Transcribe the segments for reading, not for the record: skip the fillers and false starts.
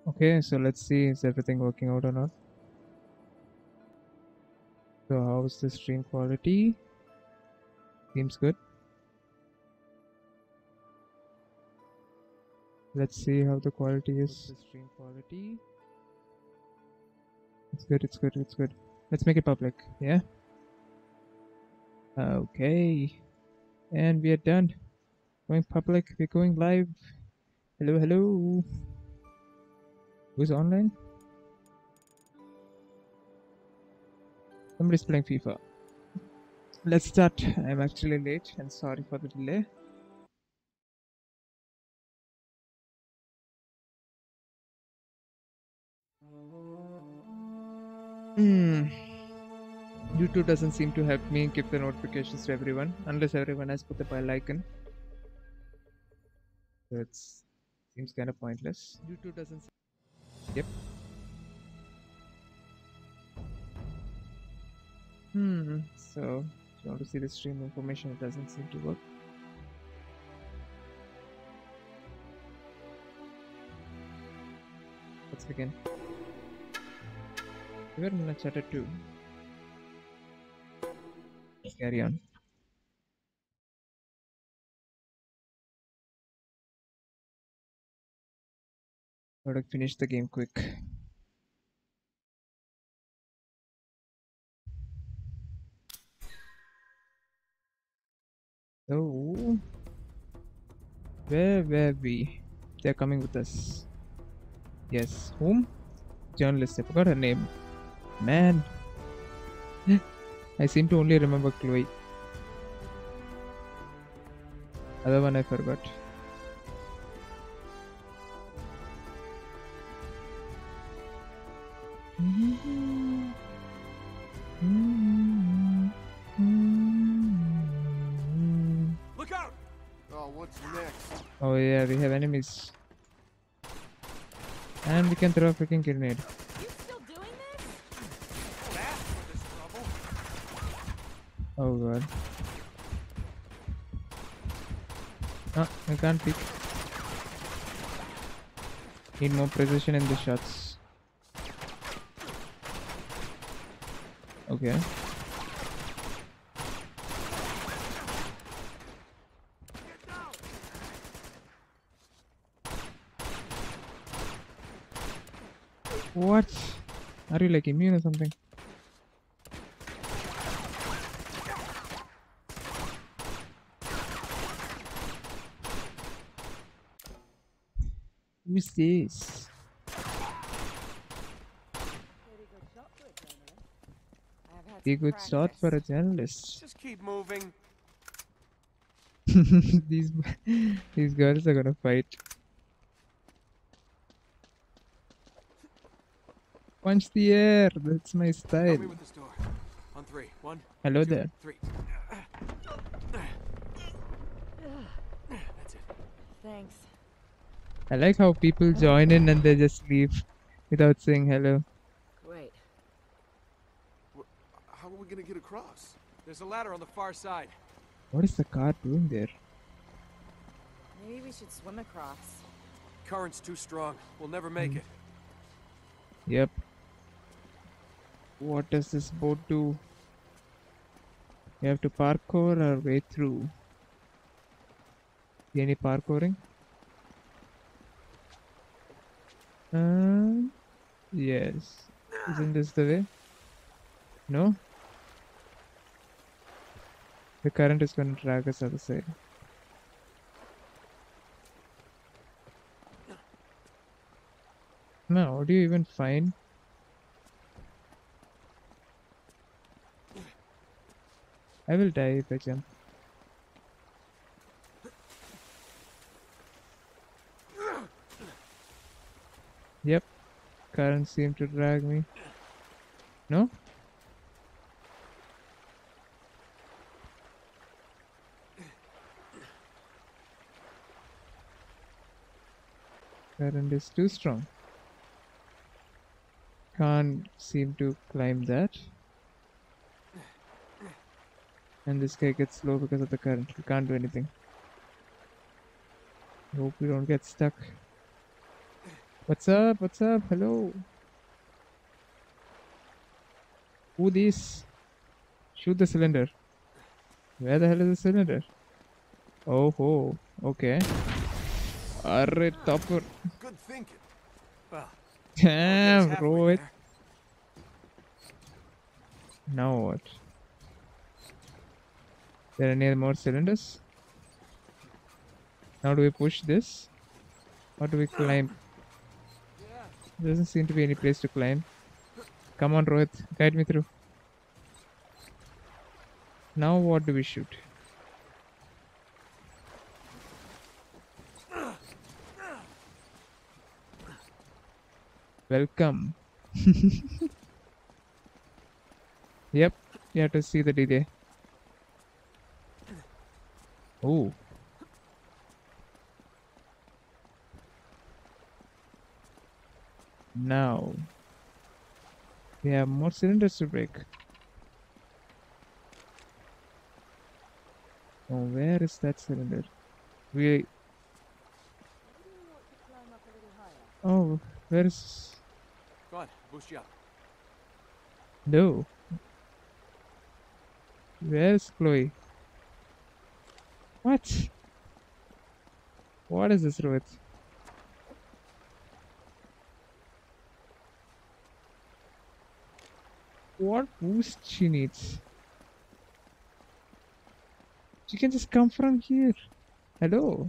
Okay, so let's see, is everything working out or not? So how's the stream quality? Seems good. Let's see how the quality is. The stream quality. It's good, it's good, it's good. Let's make it public, yeah? Okay. And we are done. Going public, we're going live. Hello, hello. Who's online? Somebody's playing FIFA. Let's start. I'm actually late and sorry for the delay. YouTube doesn't seem to help me give the notifications to everyone unless everyone has put the bell icon. So it seems kind of pointless. YouTube doesn't. Yep. So if you want to see the stream information, it doesn't seem to work. Let's begin. We were in a chapter 2. Let's carry on. Gotta finish the game quick. So, where were we? They're coming with us. Yes. Whom? Journalist. I forgot her name. Man. I seem to only remember Chloe. Other one I forgot. Look out! Oh, what's next? Oh yeah, we have enemies. And we can throw a freaking grenade. You still doing this? That's for this trouble. Oh god. Ah, I can't peek. Need more precision in the shots. Okay. What? Are you like immune or something? Who's this? Pretty good shot for a Be a good start for a journalist. journalist. I've had some practice. Just keep moving. these these girls are gonna fight. Punch the air. That's my Help style. me with this door. On three. One, Hello two, there. three. That's it. Thanks. I like how people join in and they just leave without saying hello. Great. How are we gonna get across? There's a ladder on the far side. What is the car doing there? Maybe we should swim across. Current's too strong. We'll never make it. Yep. What does this boat do? You have to parkour our way through. See any parkouring? Yes. Isn't this the way? No? The current is going to drag us other side. No, how do you even find? I will die if I jump. Yep. Current seemed to drag me. No? Current is too strong. Can't seem to climb that. And this guy gets slow because of the current. We can't do anything. Hope we don't get stuck. What's up? What's up? Hello. Who this? Shoot the cylinder. Where the hell is the cylinder? Oh ho. Okay. Arre topper. Good thinking. Well, Damn, halfway Rohit. there. Now what? There any more cylinders? Now do we push this? Or do we climb? There doesn't seem to be any place to climb. Come on, Rohit. Guide me through. Now what do we shoot? Welcome. Yep, you have to see the delay. Oh. Now we have more cylinders to break. Oh, where is that cylinder? We. Oh, where is. Go on, boost you up. No. Where's Chloe? What? What is this, Rohit? What boost she needs? She can just come from here. Hello?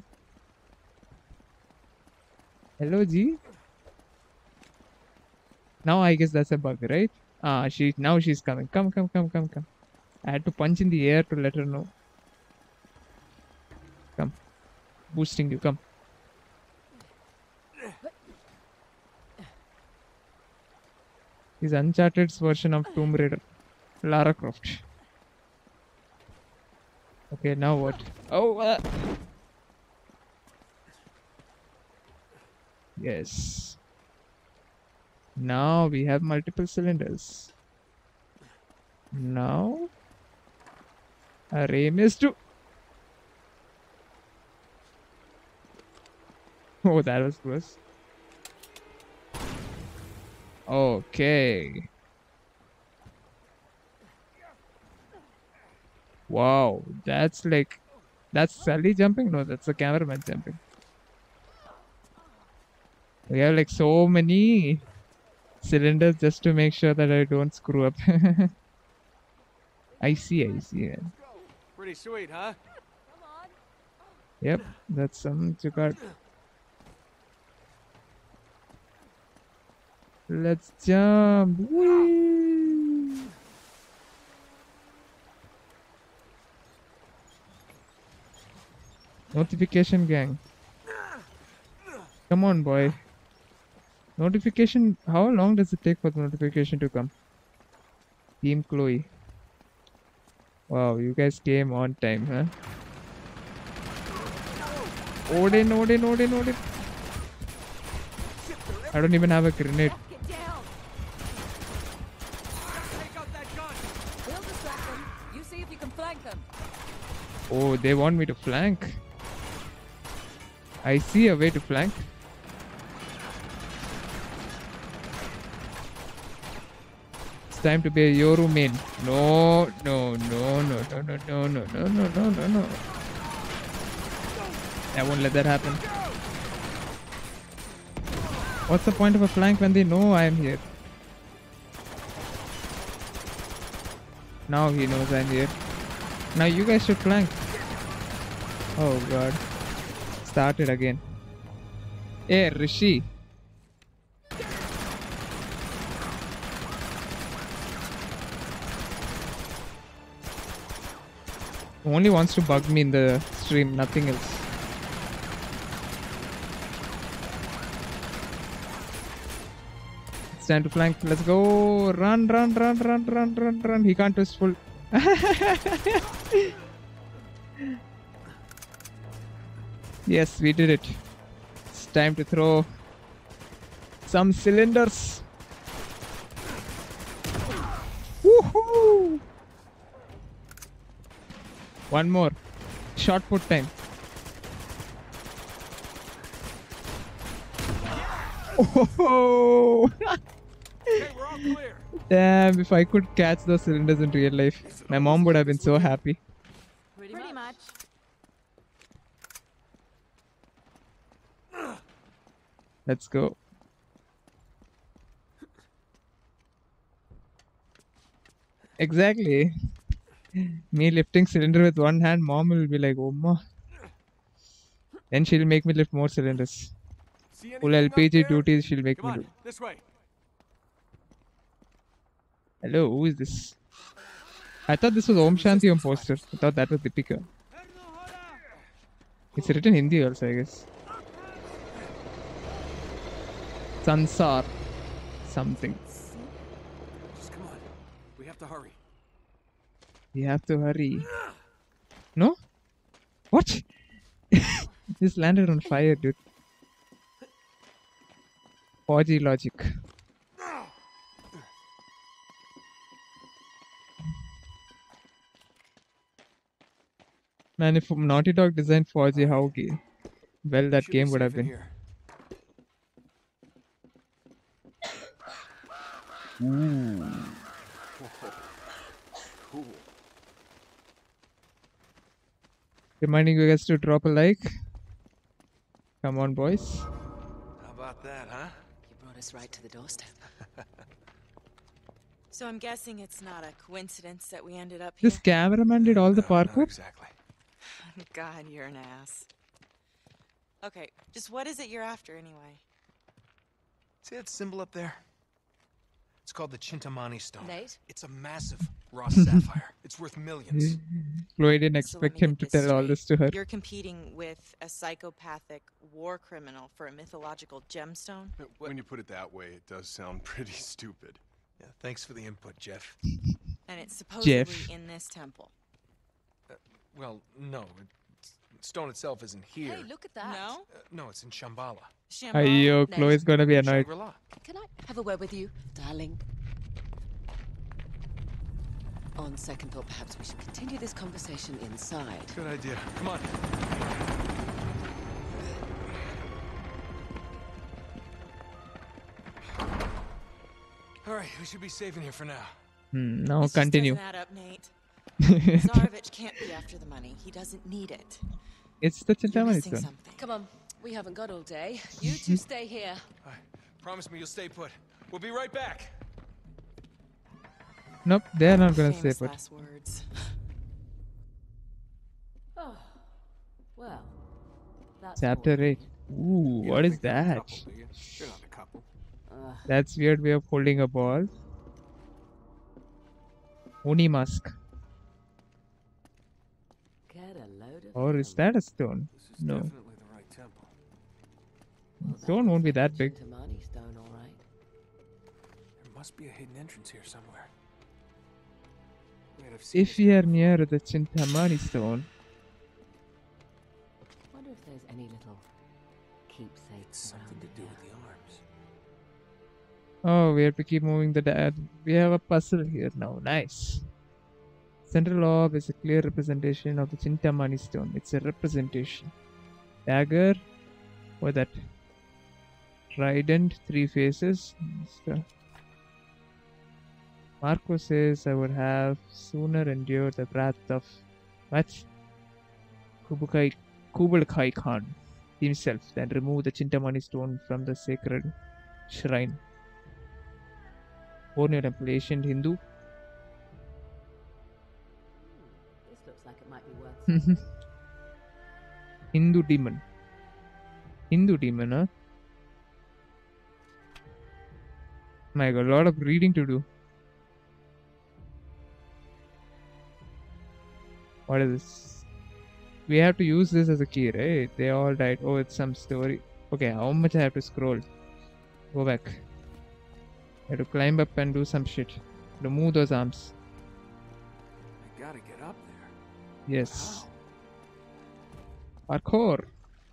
Hello, G? Now I guess that's a bug, right? Ah, now she's coming. Come. I had to punch in the air to let her know. Come. Boosting you, come. Is Uncharted's version of Tomb Raider. Lara Croft. Okay, now what? Oh! Yes. Now we have multiple cylinders. Now our aim is to. Oh, that was close. Okay. Wow, that's Sully jumping? No, that's the cameraman jumping. We have like so many cylinders just to make sure that I don't screw up. I see, man. Pretty sweet, huh? Yep, that's some Jugaad. Let's jump. Whee! Notification gang. Come on, boy. Notification. How long does it take for the notification to come? Team Chloe. Wow, you guys came on time, huh? Odin. I don't even have a grenade. Get down. Take out that gun. We'll distract them. You see if you can flank them. Oh, they want me to flank. I see a way to flank. It's time to be a Yoru main. No. I won't let that happen. What's the point of a flank when they know I am here? Now he knows I'm here. Now you guys should flank. Oh god. Started again. Hey, Rishi. Only wants to bug me in the stream, nothing else. It's time to flank. Let's go. Run. He can't twist full. Yes, we did it. It's time to throw some cylinders. Woohoo! One more. Shot put time. Oh, Okay, we're all clear. damn! If I could catch those cylinders in real life, Is it my always mom would like have been this so with you? happy. Pretty much. Let's go. Exactly. Me lifting cylinder with one hand, mom will be like, "Oh ma." Then she'll make me lift more cylinders. See Full anything up LPG there? duties she'll make Come me on, do. this way. Hello, who is this? I thought this was Om Shanti Om poster. I thought that was Deepika. It's written Hindi also, I guess. Sansar. Something. Just come on. We have to hurry. We have to hurry. No? What? This landed on fire, dude. 4G logic. Man, if Naughty Dog designed 4G, how well that Should be game would safe have in been. here. Cool. Reminding you guys to drop a like. Come on, boys. How about that, huh? You brought us right to the doorstep. So I'm guessing it's not a coincidence that we ended up here. This cameraman did all the No, not parkour? exactly. God, you're an ass. Okay, just what is it you're after anyway? See that symbol up there? It's called the Chintamani Stone. Nate? It's a massive raw sapphire. It's worth millions. Chloe didn't So let expect me him get to this tell all straight. this to her. You're competing with a psychopathic war criminal for a mythological gemstone? When you put it that way, it does sound pretty stupid. Yeah, thanks for the input, Jeff. And it's supposedly Jeff. in this temple. Well, no. Stone itself isn't here. Hey, look at that. No? No, it's in Shambhala. Shambhala? Ayo, Nate. Chloe's gonna be annoyed. Shangri-La. Can I have a word with you, darling? On second thought, perhaps we should continue this conversation inside. Good idea. Come on. All right, we should be safe in here for now. Now This just continue. doesn't add up, Nate. Zarovich can't be after the money. He doesn't need it. It's the You're Chintamani missing Stone. something. Come on, we haven't got all day. You two stay here. All right, promise me you'll stay put. We'll be right back. Nope, they're not gonna say Famous but last words. Oh, well, that's Chapter all. 8. Ooh, You what don't is think they're a that? couple, do you? They're not a couple. That's weird way of holding a ball. Oni mask. Get a load of Or is that a stone? This is No. definitely the right temple. Stone won't be that big. Chintamani stone, all right. There must be a hidden entrance here somewhere. Wait, I've seen If this we are before. near the Chintamani stone, Wonder if there's any little keepsakes It's something to around do here. with the arms. oh, we have to keep moving the dad. We have a puzzle here now. Nice. Central orb is a clear representation of the Chintamani stone. It's a representation. Dagger. What that? Trident, 3 faces. Marco says I would have sooner endured the wrath of what? Kublai Khan himself than remove the Chintamani stone from the sacred shrine. Born in a ancient Hindu. This looks like it might be worth Hindu demon. Hindu demon, huh? My god, a lot of reading to do. What is this? We have to use this as a key, right? They all died. Oh, it's some story. Okay, how much I have to scroll? Go back. I have to climb up and do some shit. To move those arms. I gotta get up there. Yes. Parkour.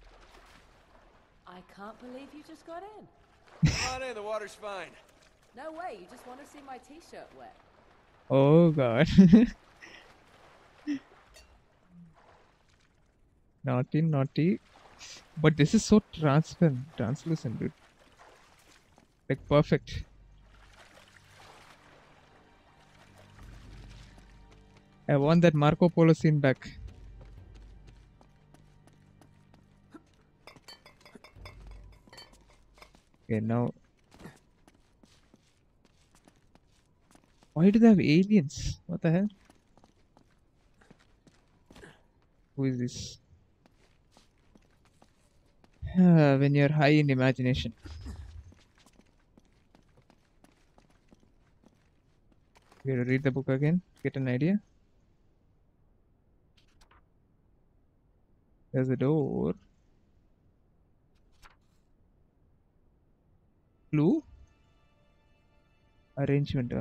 I can't believe you just got in. Come on in, the water's fine. No way, you just want to see my t-shirt wet. Oh god. Naughty, naughty. But this is so translucent, dude. Like perfect. I want that Marco Polo scene back. Okay, now. Why do they have aliens? What the hell? Who is this? When you're high in imagination. We have to read the book again, get an idea. There's a door. Clue? Arrangement.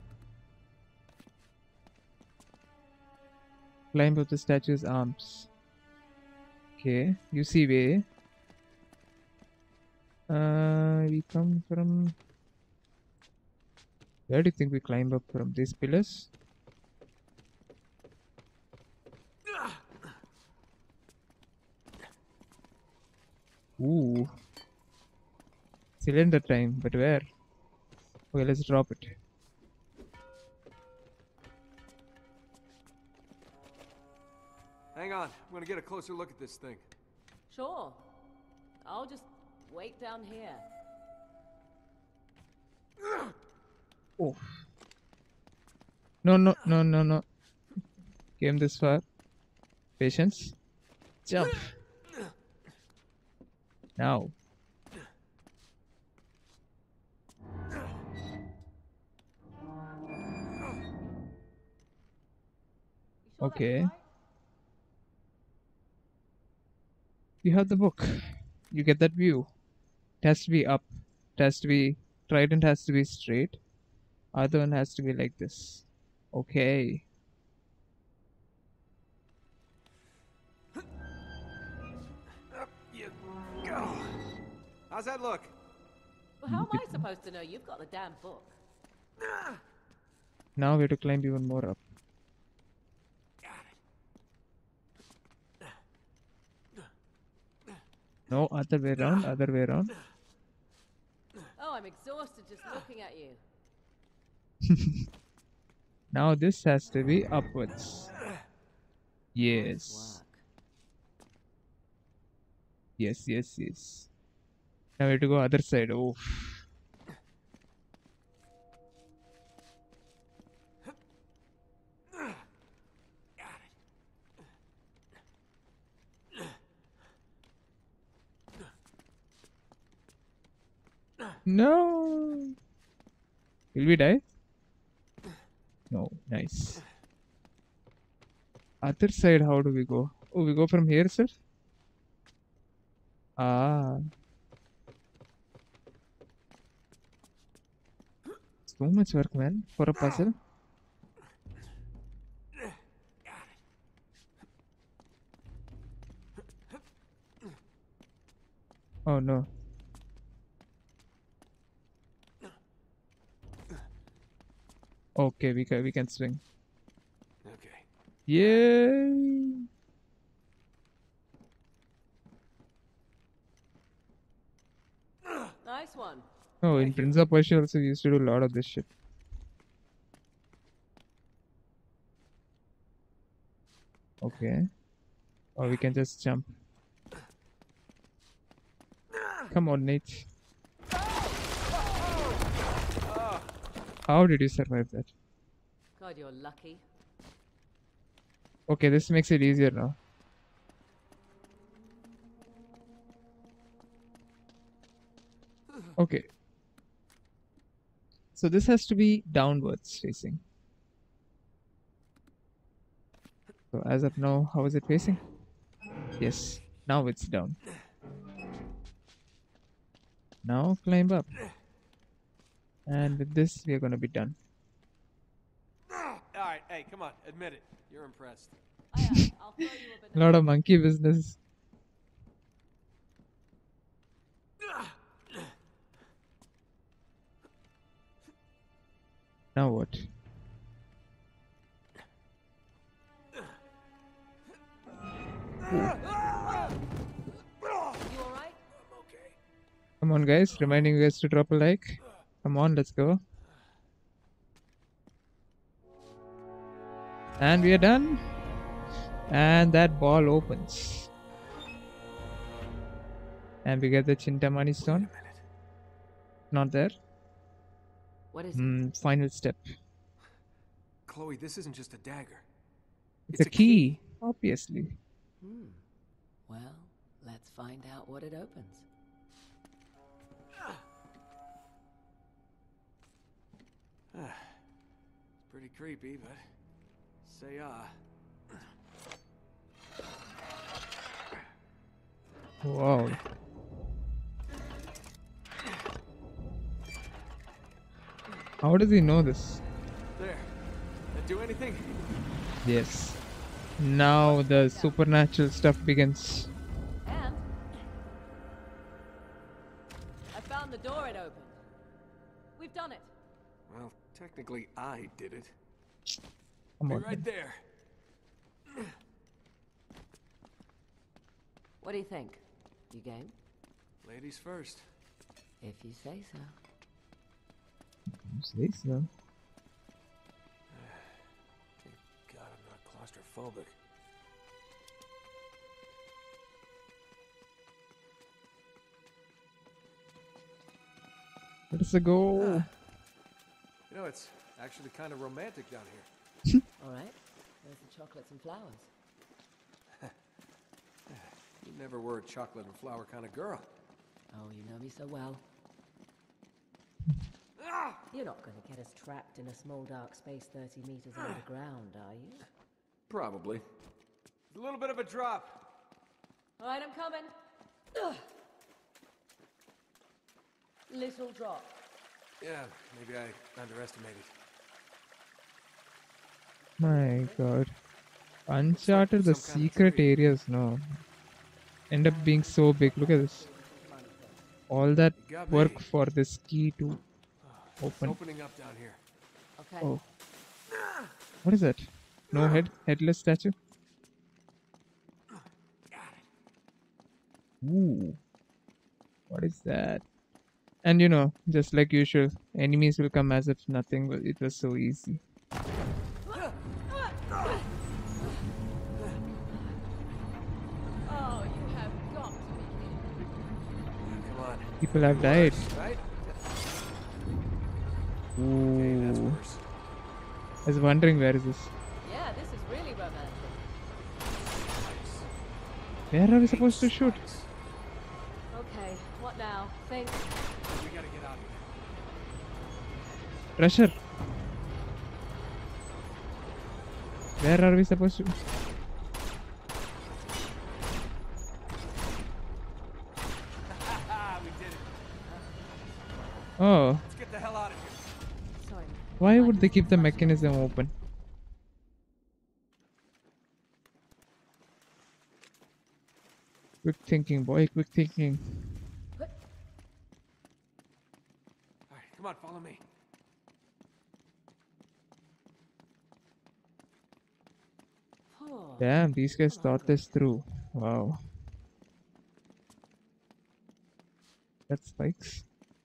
Climb up the statue's arms. Okay, you see way. We come from. Where do you think we climb up from? These pillars? Ooh. Cylinder time, but where? Okay, let's drop it. Hang on, I'm gonna get a closer look at this thing. Sure. I'll just wait down here. Oh. No. Came this far. Patience. Jump. Now. You sure Okay. that's right? You have the book. You get that view. It has to be up. It has to be. Trident has to be straight. Other one has to be like this. Okay. Up you go. How's that look? Well, how am I supposed to know you've got the damn book? Now we have to climb even more up. No, other way around, other way around. Oh, I'm exhausted just looking at you. Now this has to be upwards. Yes. Nice work. Yes. Now we have to go other side. Oh. No. Will we die? No. Nice. Other side, how do we go? Oh, we go from here, sir? Ah. So much work, man, for a puzzle. Oh no. Okay, we can swing. Okay. Yay! Nice one. Oh, in Prince of Persia also we used to do a lot of this shit. Okay. Or we can just jump. Come on, Nate. How did you survive that? God, you're lucky. Okay, this makes it easier now. Okay. So this has to be downwards facing. So as of now, how is it facing? Yes, now it's down. Now climb up. And with this, we are going to be done. Alright, hey, come on, admit it. You're impressed. I am. I'll throw you a A banana. lot of monkey business. Now what? You alright? I'm okay. Come on, guys. Reminding you guys to drop a like. Come on, let's go. And we are done. And that ball opens. And we get the Chintamani Wait a stone. minute. Not there. What is it? Final step. Chloe, this isn't just a dagger. It's a key. Obviously. Well, let's find out what it opens. It's pretty creepy, but say Wow. How does he know this? there. That do anything? Yes. Now the supernatural stuff begins. And I found the door it opened. We've done it. Well, technically I did it. Come Be on. right there. What do you think? You game? Ladies first. If you say so. Say so. Thank God I'm not claustrophobic. Let's go. You know, it's actually kind of romantic down here. All right. There's the chocolates and flowers. You never were a chocolate and flower kind of girl. Oh, you know me so well. You're not going to get us trapped in a small dark space 30 meters underground, are you? Probably. A little bit of a drop. All right, I'm coming. Ugh. Little drop. Yeah, maybe I underestimated. My God. Uncharted, the some kind of secret tree. areas now end up being so big. Look at this. All that You got work me. for this key to It's open. opening up down here. Okay. Oh. What is that? No head? Headless statue? Ooh. What is that? And you know, just like usual, enemies will come as if nothing, it was so easy. Oh, you have got to be kidding. Come on. People have died. Right? Okay, that's Ooh. worse. I was wondering where is this? Yeah, this is really romantic. Where are we supposed to shoot? Okay, what now? Think. We gotta get out of here. Pressure. Where are we supposed to? We did it. Oh, Let's get the hell out of here. Sorry. why would they keep the mechanism open? Quick thinking, boy, quick thinking. All right, come on, follow me. Oh, Damn, these guys thought this through. Wow. That's spikes.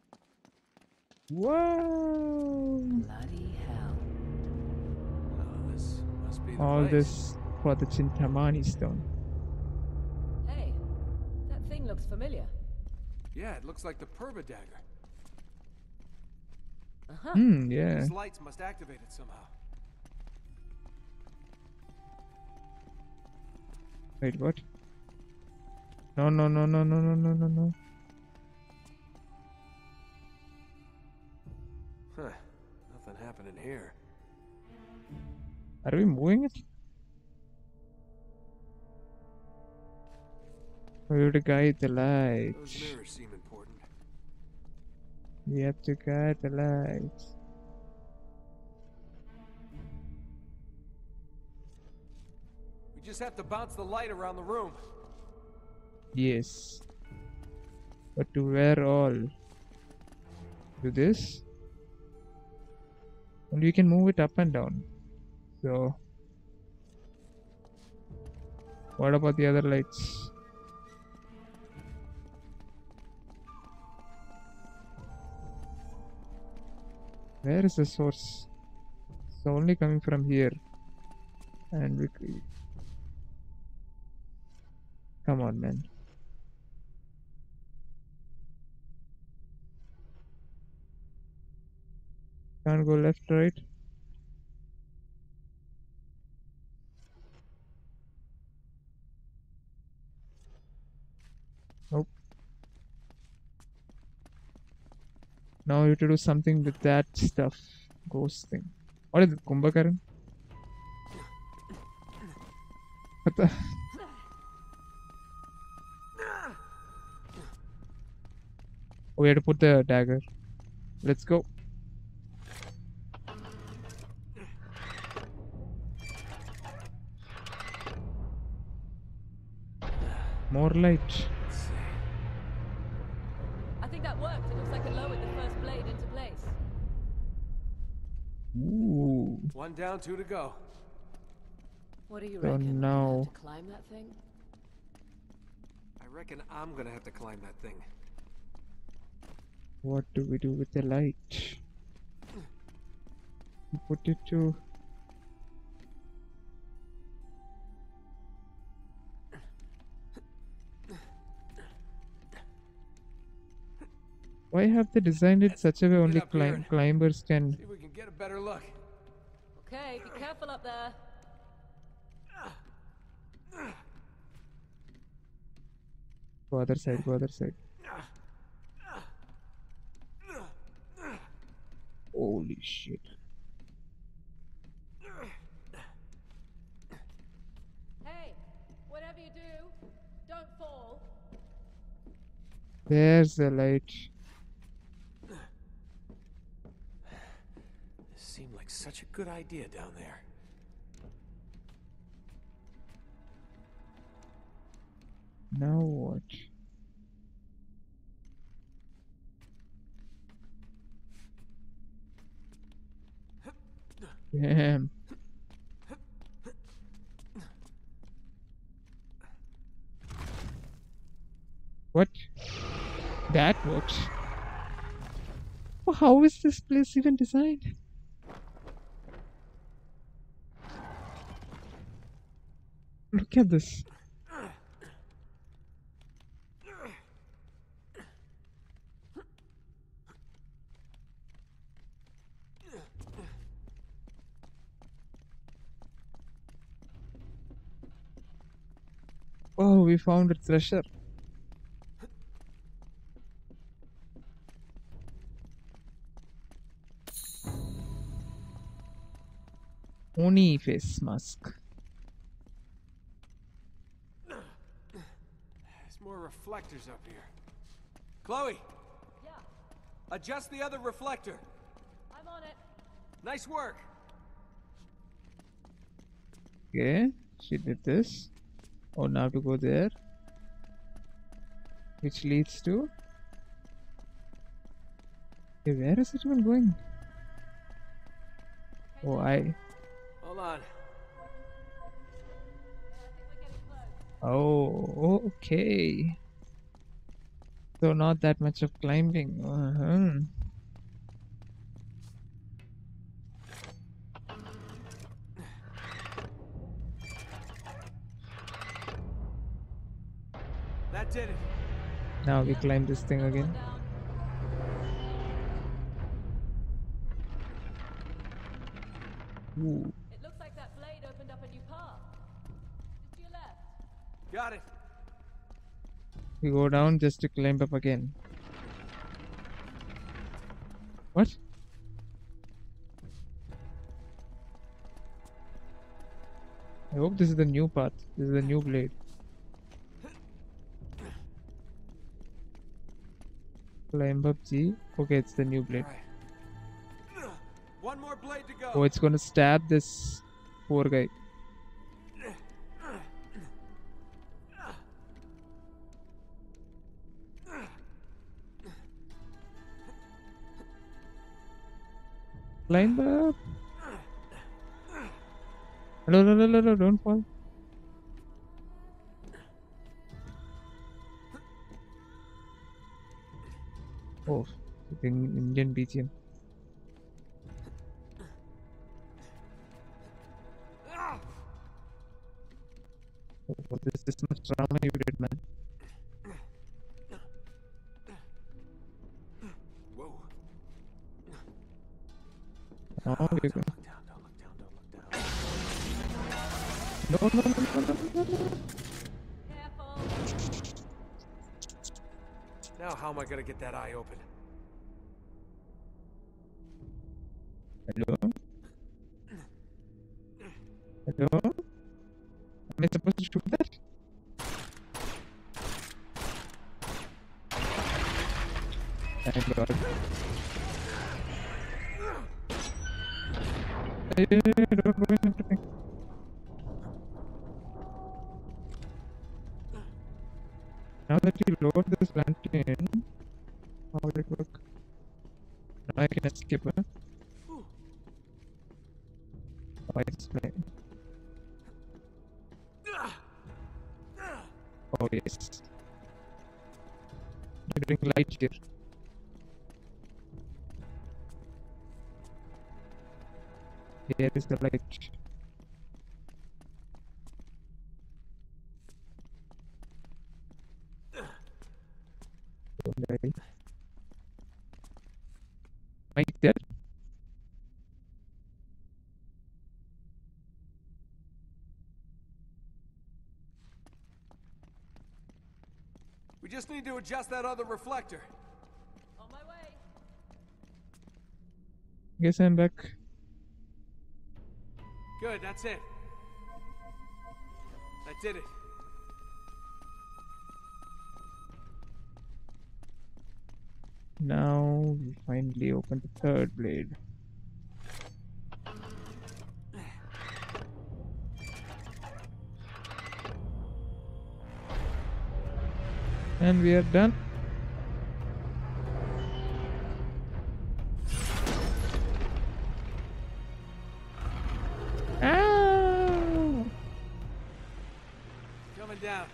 Whoa! bloody hell. Oh, this must be the All place. this for the Chintamani stone. Hey, that thing looks familiar. Yeah, it looks like the Purba dagger. Uh-huh. Yeah. These lights must activate it somehow. Wait, what? No, no, no, no, no, no, no, no, no. Huh. Nothing happening here. Are we moving it? We have to guide the light. Those mirrors seem important. We have to guide the light. We just have to bounce the light around the room. Yes. But to where all? Do this? And we can move it up and down. So, what about the other lights? Where is the source? It's only coming from here. And come on, man. Can't go left, right. Nope. Now you have to do something with that stuff. Ghost thing. What is it? Kumbhakaran? What the? Oh, we have to put the dagger. Let's go. More light. Let's see. I think that worked. It looks like it lowered the first blade into place. Ooh. One down, two to go. What do you So reckon? now- To climb that thing? I reckon I'm gonna have to climb that thing. What do we do with the light? Put it to... Why have they designed it such a way only up here and- climbers can... See if we can get a better look. Okay, be careful up there. Go other side, go other side. Holy shit. Hey, whatever you do, don't fall. There's the light. This seemed like such a good idea down there. Now what? Damn. What? That works. Oh, how is this place even designed? Look at this. Oh, we found a treasure. Oni face mask. There's more reflectors up here. Chloe, Yeah, adjust the other reflector. I'm on it. Nice work. Okay, she did this. Oh, now to go there. Which leads to... Okay, where is it even going? Oh, Hold on. Oh, okay. So not that much of climbing. That did it. Now we climb this thing again. Down. Ooh. It looks like that blade opened up a new path. Just to your left. Got it. We go down just to climb up again. What? I hope this is the new path. This is the new blade. Climb up G. Okay, it's the new blade. All right. One more blade to go. Oh, it's gonna stab this poor guy. Climb up. No, don't fall. Oh, the Indian BGM. this much trauma you did, man. Whoa. Oh, you go. Don't look down, don't look down, don't look down. No. Careful. Now how am I gonna get that eye open? Hello? Hello? Am I supposed to shoot that? Thank God. Hey, don't go in after me. Now that you load this plantain, how will it work? Now I can escape, huh? Why is playing? Oh yes. You're doing light here. Here is the light. Okay. Mike there? We just need to adjust that other reflector. On my way. Guess I'm back. Good, that's it. I did it. Now we finally open the third blade. And we are done. Ow! Coming down.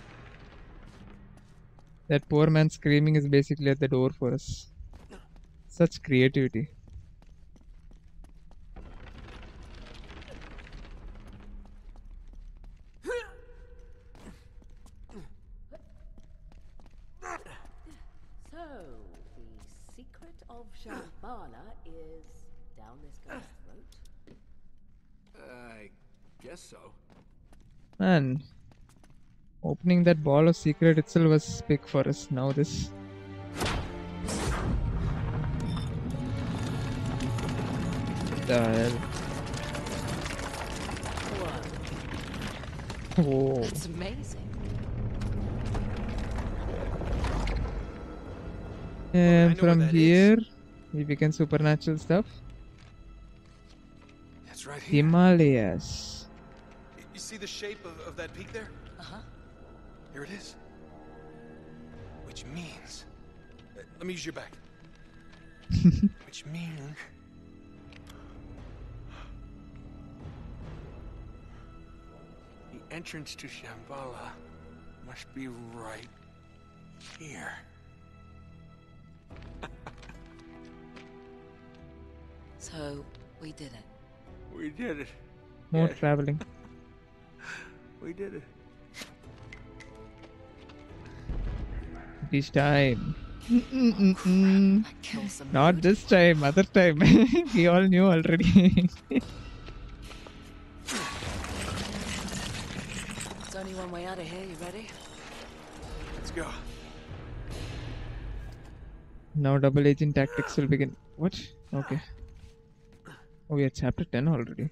That poor man screaming is basically at the door for us. Such creativity. So, the secret of Shambhala is down this guy's throat? I guess so. Man, opening that ball of secret itself was big for us. Now this. The hell? Whoa. It's amazing. And I know where from that here, we begin supernatural stuff. That's right here. Himalayas. You see the shape of that peak there? Uh-huh. Here it is. Which means... let me use your back. Which means... the entrance to Shambhala must be right here. So, we did it. We did it. More Yeah. traveling. We did it. This time. I killed some Not mood. this time, other time. We all knew already. There's only one way out of here. You ready? Let's go. Now double agent tactics will begin. What? Okay. Oh, we are chapter 10 already.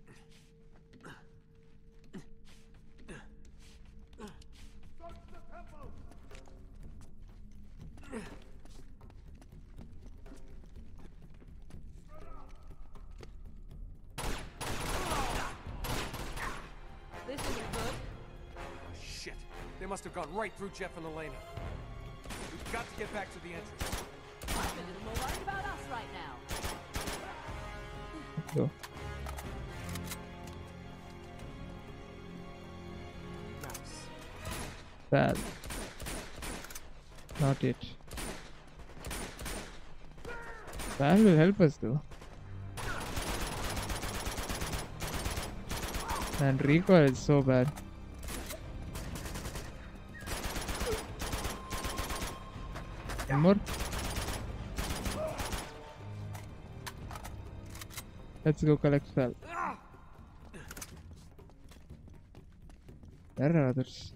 This isn't good. Shit. They must have gone right through Jeff and Elena. We've got to get back to the entrance. I'm a little more worried about us right now. Let's go. Val. Not it. Val will help us though. And recoil is so bad. One more. Let's go collect spell. There are others.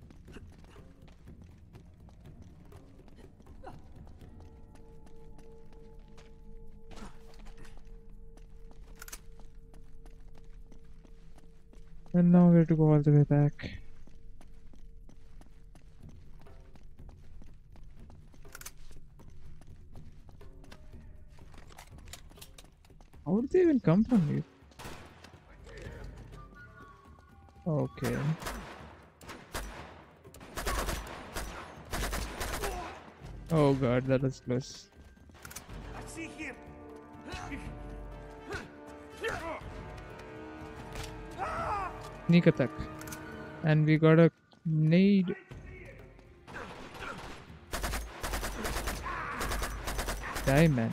And now we have to go all the way back. How did they even come from here? Okay. Oh god, that was close. I see him. Sneak attack. And we got a nade. Die, man.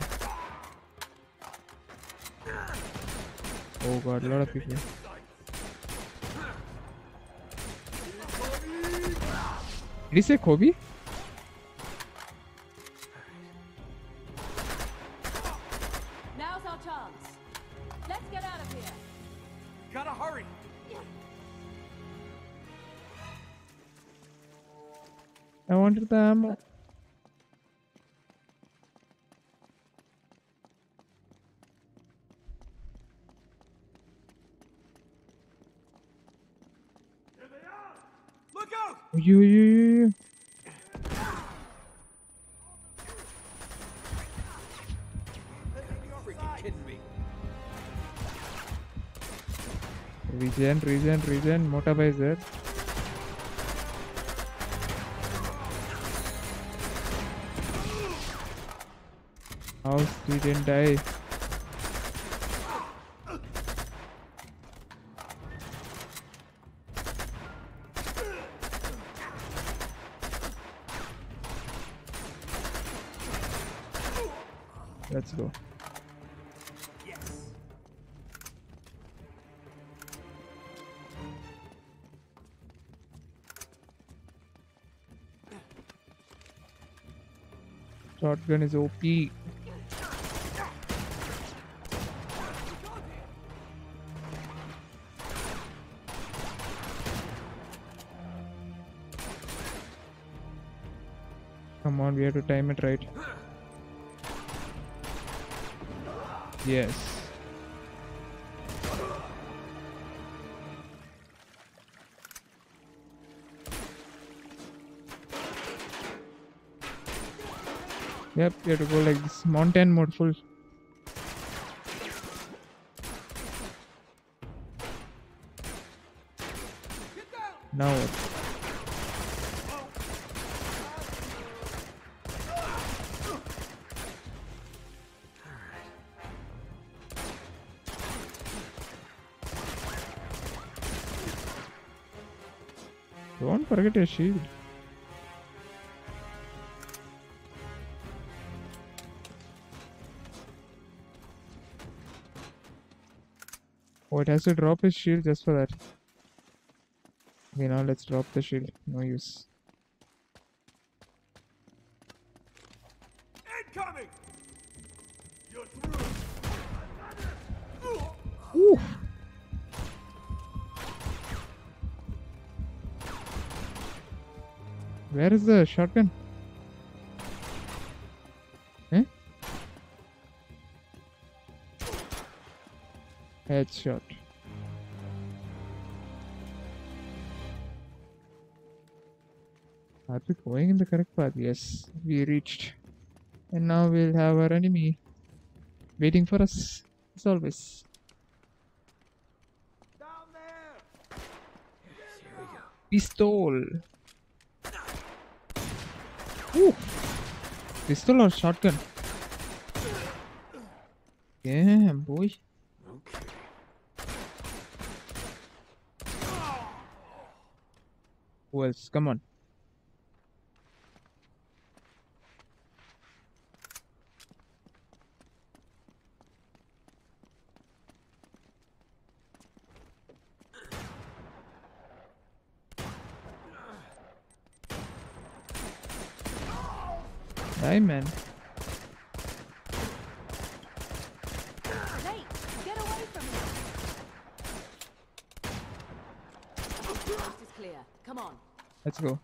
Oh god, a lot of people. Did he say Kobe? Now's our chance. Let's get out of here. Gotta hurry. I wanted the ammo. Look out! You. You're freaking kidding me. Regen. Motorbike is there. House, he didn't die. Let's go. Yes. Shotgun is OP. Come on, we have to time it right. Yes. Yep, you have to go like this. Mountain mode full. Now what? Don't forget your shield. Oh, it has to drop his shield just for that. Okay, now let's drop the shield. No use. Incoming! You're through. Ooh. Where is the shotgun? Eh? Headshot. Are we going in the correct path? Yes, we reached. And now we'll have our enemy waiting for us, as always. Down there! Here we go. Pistol. Ooh. Pistol or shotgun? Yeah, boy. Okay. Who else? Come on. Die, man. Nate, get away from him. Coast is clear. Come on. Let's go.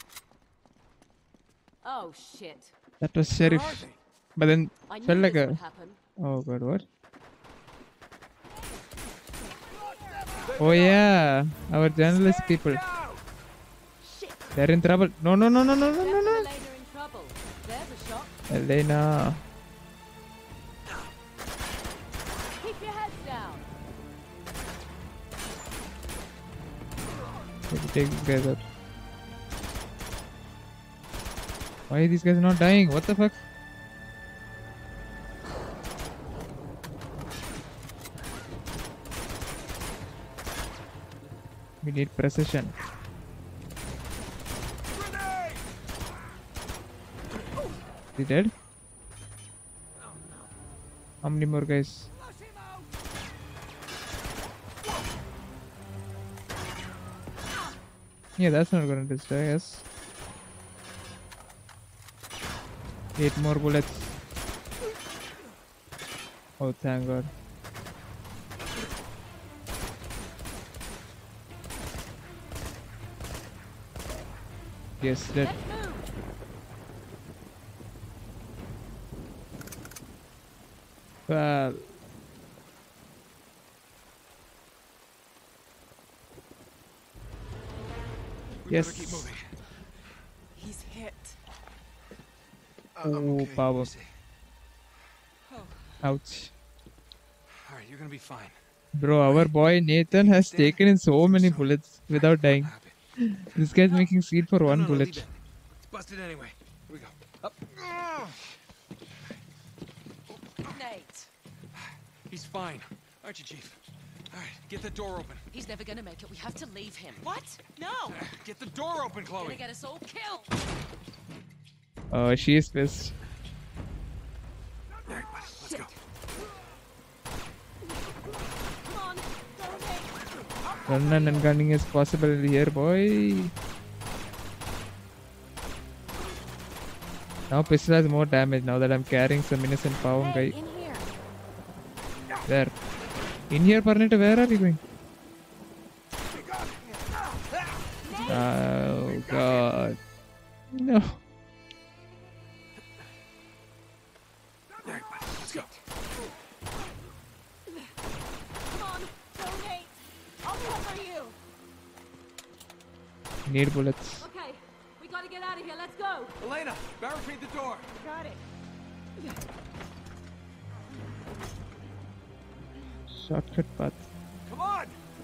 Oh shit. That was Where Sheriff. are they? But then I knew felt like this a. would happen. Oh god, what? Oh yeah, our journalist people. Shit. They're in trouble. No, no, no, no, no, no, Jeff no, and no. Elena in trouble. There's a shot. Elena. Keep your heads down. Let me take these guys out. Why are these guys not dying? What the fuck? We need precision. Is he dead? How many more guys? Yeah, that's not gonna destroy us. 8 more bullets. Oh, thank God. Yes, dead. Let's move. Well, We Yes. better keep moving. He's hit. I'm Oh, okay. power. Easy. ouch. All right, you're gonna be fine. Bro, our boy Nathan has taken in so many bullets without dying. Happy. This guy's making seed for one No, leave bullet. it. It's busted anyway. Here we go. Up. Nate. He's fine. Aren't you, Chief? All right, get the door open. He's never gonna make it. We have to leave him. What? No. Get the door open, Gonna Chloe. get us all killed. Oh, she is pissed. All right, let's go. Come on. Go, Nate. Run and gunning is possible here, boy. Now pistol has more damage now that I'm carrying some innocent Pavum Hey, guy. in here. There. In here, Parnita, where are you going? Oh god. No. All right, let's go. Come on. Go, Nate. I'll cover you. Need bullets. Okay. We gotta get out of here. Let's go. Elena, barricade the door. Got it. Shortcut path. Come on.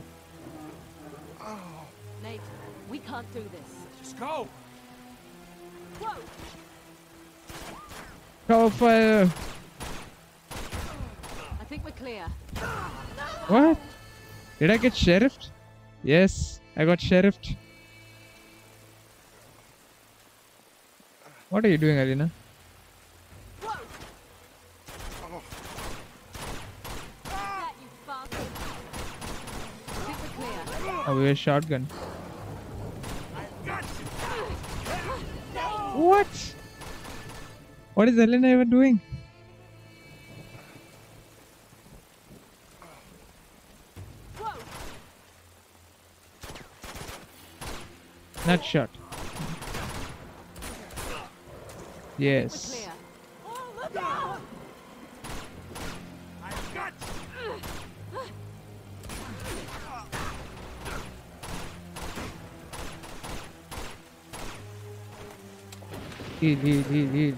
Nate, we can't do this. Just go. Whoa. Cover fire! I think we're clear. What? Did I get sheriffed? Yes, I got sheriffed. What are you doing, Alina? Whoa. That, you bastard. I think we're clear. Oh, we have shotgun. What? What is Elena even doing? Whoa. Not shot. We're Yes. clear. Oh, look out! Heal.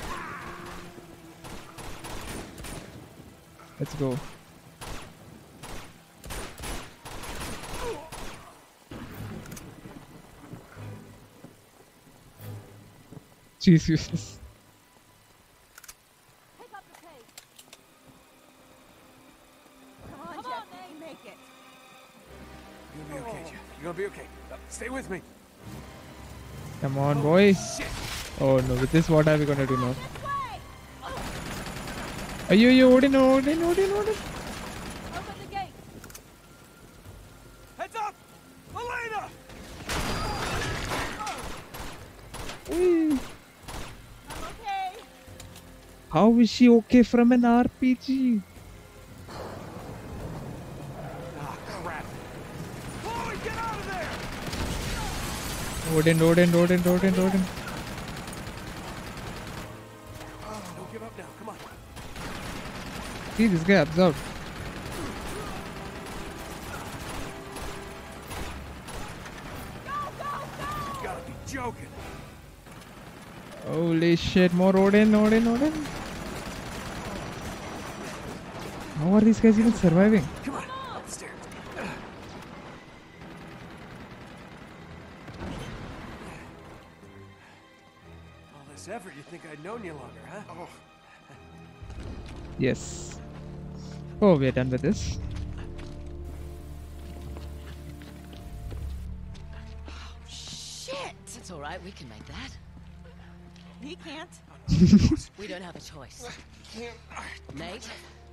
Let's go. Jesus. Pick up the pace. Come on, Jeff. You can make it. You're gonna be okay, Jeff. You're gonna be okay. Stay with me. Come on, boy. Shit. Oh no, with this, what are we gonna do now? This way! Ayyo, Odin. Open the gate. Heads up! Elena! Whee. I'm okay. How is she okay from an RPG? Ah, crap. Chloe, get out of there! Odin. Don't give up now, come on. See, this guy absorbed. You gotta be joking. Holy shit, more Odin. How are these guys even surviving? Come on, upstairs. All this effort, you think I'd known you longer, huh? Oh. Yes. Oh, we're done with this. Shit! It's all right. We can make that. He can't. We don't have a choice. Nate?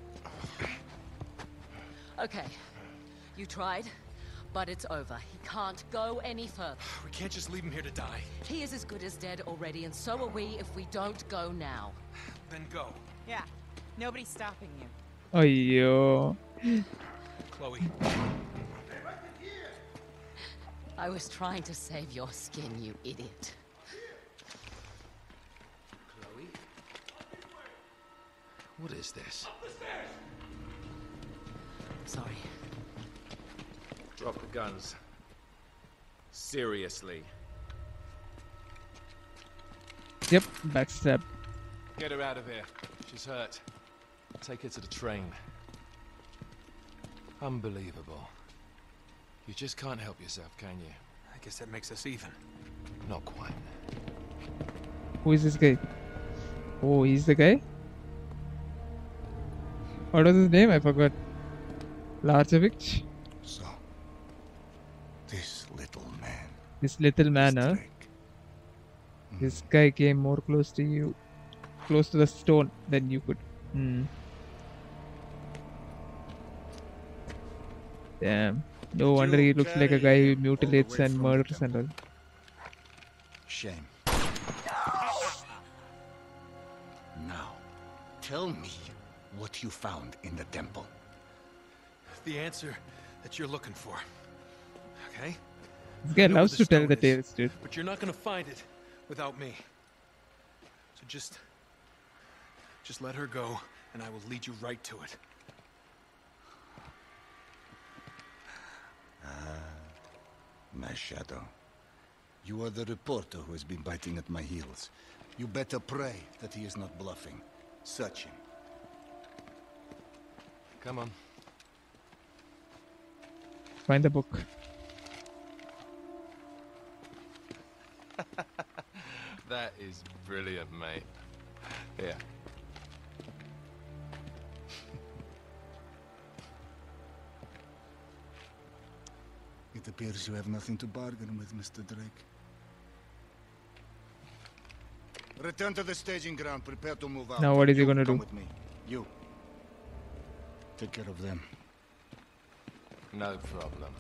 Okay. You tried, but it's over. He can't go any further. We can't just leave him here to die. He is as good as dead already, and so are we if we don't go now. Then go. Yeah. Nobody's stopping you. Ayyo. Chloe. I was trying to save your skin, you idiot. Chloe? What is this? Sorry. Drop the guns. Seriously. Yep, backstab. Get her out of here. She's hurt. Take her to the train. Unbelievable. You just can't help yourself, can you? I guess that makes us even. Not quite. Who is this guy? Oh, he's the guy? What was his name? I forgot. Larcevich? So, this little man. This little man, huh? Drake. This guy came more close to you. Close to the stone than you could. Damn. No wonder he looks like a guy who mutilates and murders and all. Shame. Now, tell me what you found in the temple. The answer that you're looking for. Okay? This guy I know where loves to the tell stone the is, tales, dude. But you're not gonna find it without me. So just let her go, and I will lead you right to it. My shadow. You are the reporter who has been biting at my heels. You better pray that he is not bluffing. Search him. Come on. Find the book. That is brilliant, mate. Here. It appears you have nothing to bargain with, Mr. Drake. Return to the staging ground. Prepare to move out. Now what is he You, gonna come do? with me. You. Take care of them. No problem.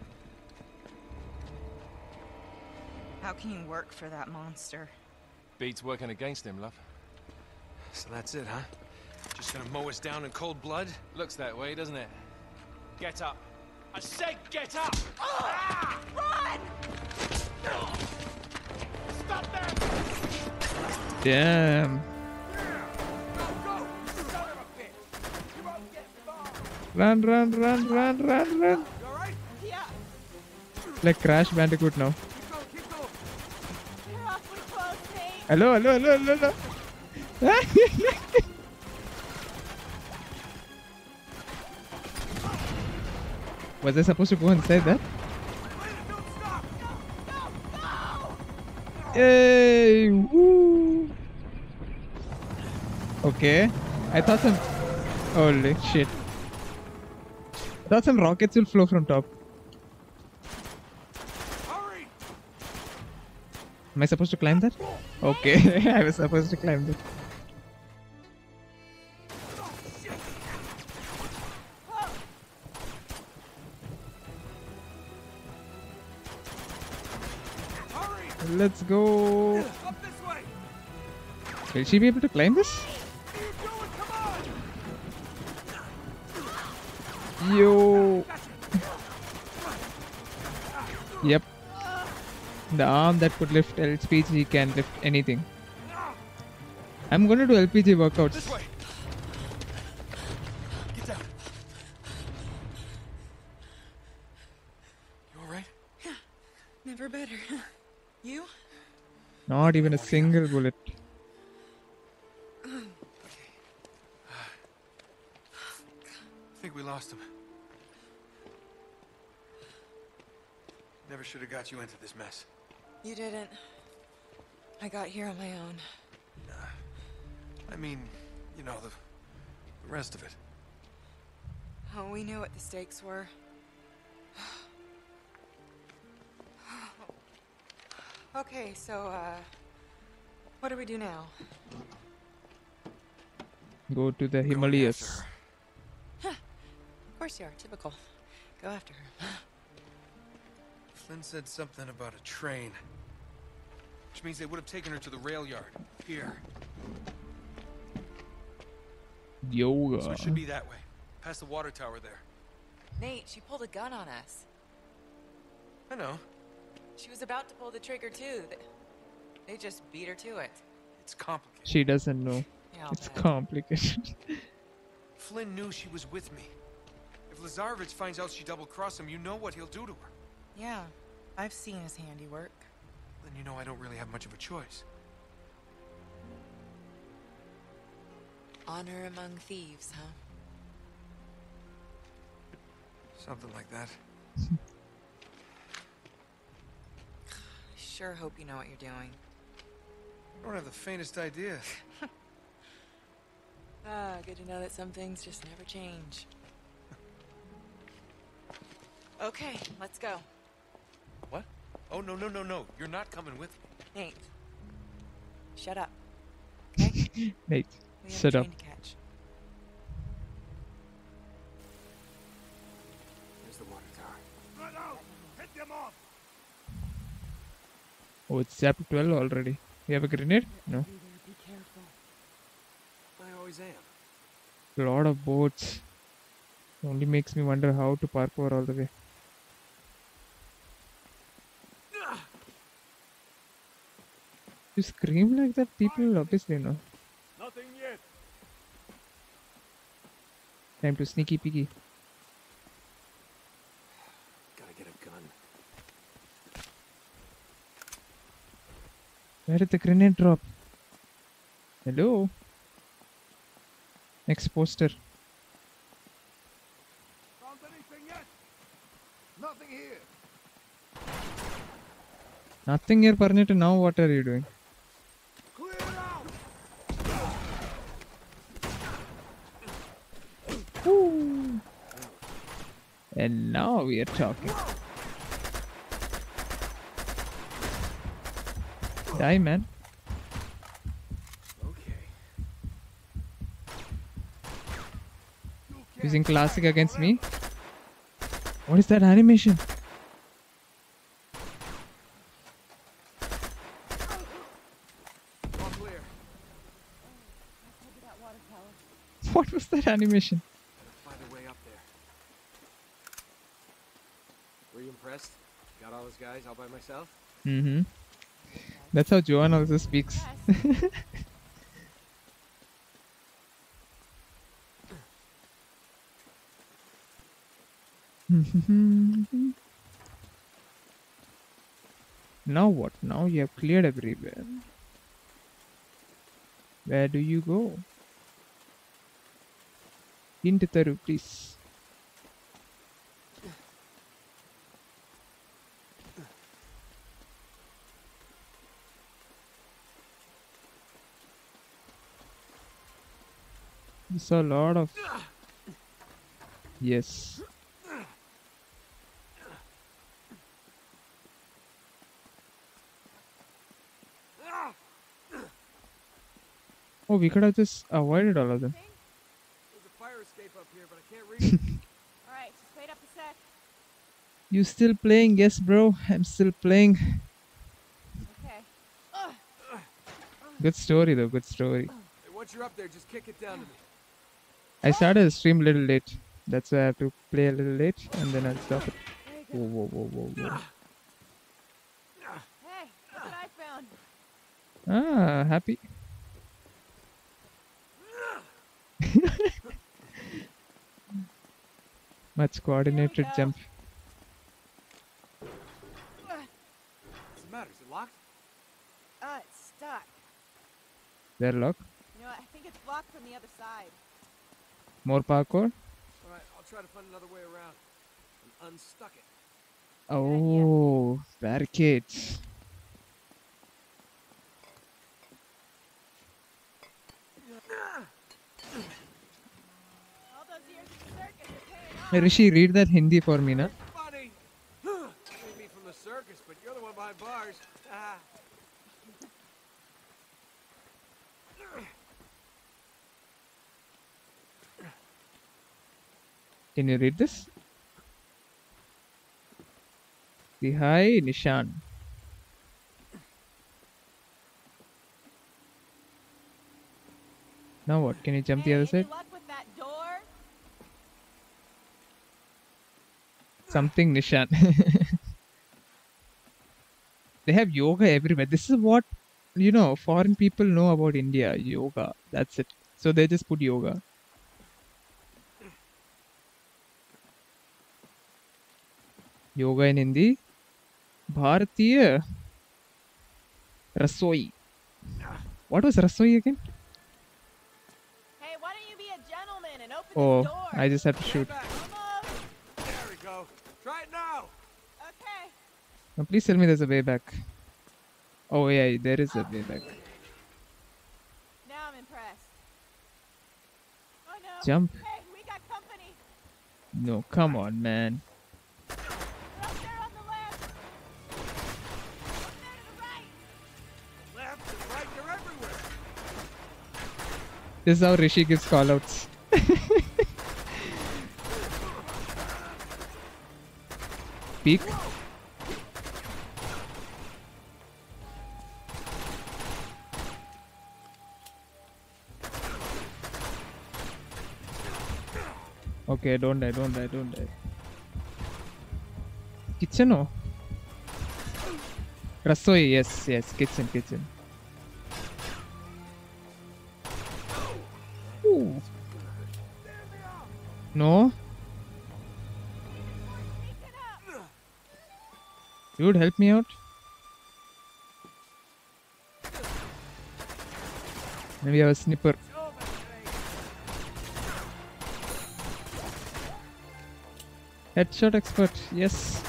How can you work for that monster? Beats working against him, love. So that's it, huh? Just gonna mow us down in cold blood? Looks that way, doesn't it? Get up. I said get up! Run! Stop them! Damn. Run. Alright? Yeah. Like Crash Bandicoot now. Keep going. You're awfully close, Nate. Hello. Was I supposed to go inside that? Yay! Woo! Okay. I thought some... Holy shit. I thought some rockets will flow from top. Hurry! Am I supposed to climb that? Okay, I was supposed to climb that. Hurry! Let's go. Up this way! Will she be able to climb this? What are you doing? Yo. Yep. The arm that could lift LPG can lift anything. I'm gonna do LPG workouts. This way. Get down. You all right? Never better. You? Not even a single bullet. I think we lost him. Never should have got you into this mess. You didn't. I got here on my own. I mean, you know, the rest of it. Oh, we knew what the stakes were. Okay, so, what do we do now? Go to the Going Himalayas. after her. Of course you are, typical. Go after her. Flynn said something about a train. Which means they would have taken her to the rail yard. Here. Yoga. So it should be that way. Past the water tower there. Nate, she pulled a gun on us. I know. She was about to pull the trigger, too. They just beat her to it. It's complicated. She doesn't know. Yeah, I'll It's bet. complicated. Flynn knew she was with me. If Lazarevich finds out she double-crossed him, you know what he'll do to her. Yeah, I've seen his handiwork. Then you know I don't really have much of a choice. Honor among thieves, huh? Something like that. I sure hope you know what you're doing. I don't have the faintest idea. Ah, good to know that some things just never change. Okay, let's go. What? Oh, no, no, no, no. You're not coming with me. Nate, shut up. Okay? Nate, We have shut a up. train to catch. There's the water tower. Run out! Hit them off! Oh, it's chapter 12 already. You have a grenade? No. Be careful. I always am. A lot of boats. Only makes me wonder how to parkour all the way. You scream like that, people obviously know. Nothing yet. Time to sneaky peeky. Gotta get a gun. Where did the grenade drop? Hello? Next poster. Found anything yet? Nothing here. Nothing here, Parnit. Now what are you doing? Clear it out. Woo. And now we are talking. Die, man. Okay. Using classic against me? What is that animation? All clear. What was that animation? Find a way up there. Were you impressed? Got all those guys all by myself? Mm-hmm. That's how Joan also speaks. Now what? Now you have cleared everywhere. Where do you go? Into Taru, please. You saw a lot of... Yes. Oh, we could have just avoided all of them. There's a fire escape up here, but I can't reach it. Alright, just wait up a sec. You still playing? Yes, bro. I'm still playing. Okay. Good story, though. Good story. Hey, once you're up there, just kick it down to me. I started the stream a little late. That's why I have to play a little late and then I'll stop it. Whoa, whoa, whoa, whoa, whoa. Hey, look what I found. Ah, happy. Much coordinated jump. What's the matter? Is it locked? It's stuck. They're locked. You know, I think it's blocked from the other side. More parkour. All right, I'll try to find another way around and unstuck it. Oh, barricades. All those years in the circus are paying off. Hey, Rishi, read that Hindi for me, na? Funny. Only me from the circus, but you're the one behind bars. Ah. Can you read this? Tihai Nishan. Now what? Can you jump the other side? Any luck with that door? Something Nishan. They have yoga everywhere. This is what, you know, foreign people know about India. Yoga. That's it. So they just put yoga. Yoga in Hindi. Bharatiya Rasoi. What was Rasoi again? Hey, why don't you be a gentleman and open Oh, this door? I just have to shoot. Almost. There we go. Try it now. Okay. Now please tell me there's a way back. Oh yeah, there is a way back. Now I'm impressed. Oh no. Jump. Hey, we got company. No, come on, man. They're up there on the left. Up there to the right. Left and right, they're everywhere. This is how Rishi gives callouts. Peek. Okay, don't die, don't die, don't die. Kitchen oh? Rasoi, yes, yes, kitchen, kitchen. Ooh. No? Dude, help me out. Maybe I have a snipper. Headshot expert, yes.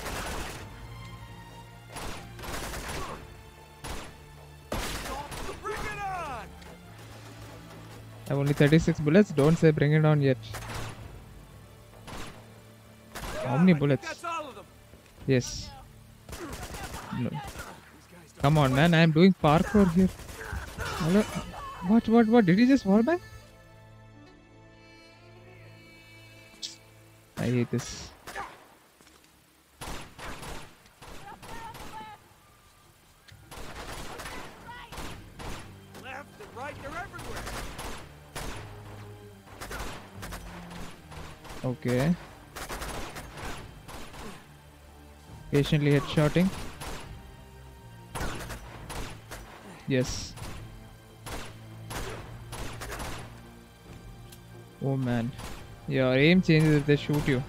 Bring it on. I have only 36 bullets. Don't say bring it on yet. How many bullets? That's all of them. Yes. No. Come on, man. I am doing parkour here. Hello? What? Did he just wall back? I hate this. Left and right, they're everywhere. Okay. Patiently headshotting. Yes. Oh man. Your aim changes if they shoot you.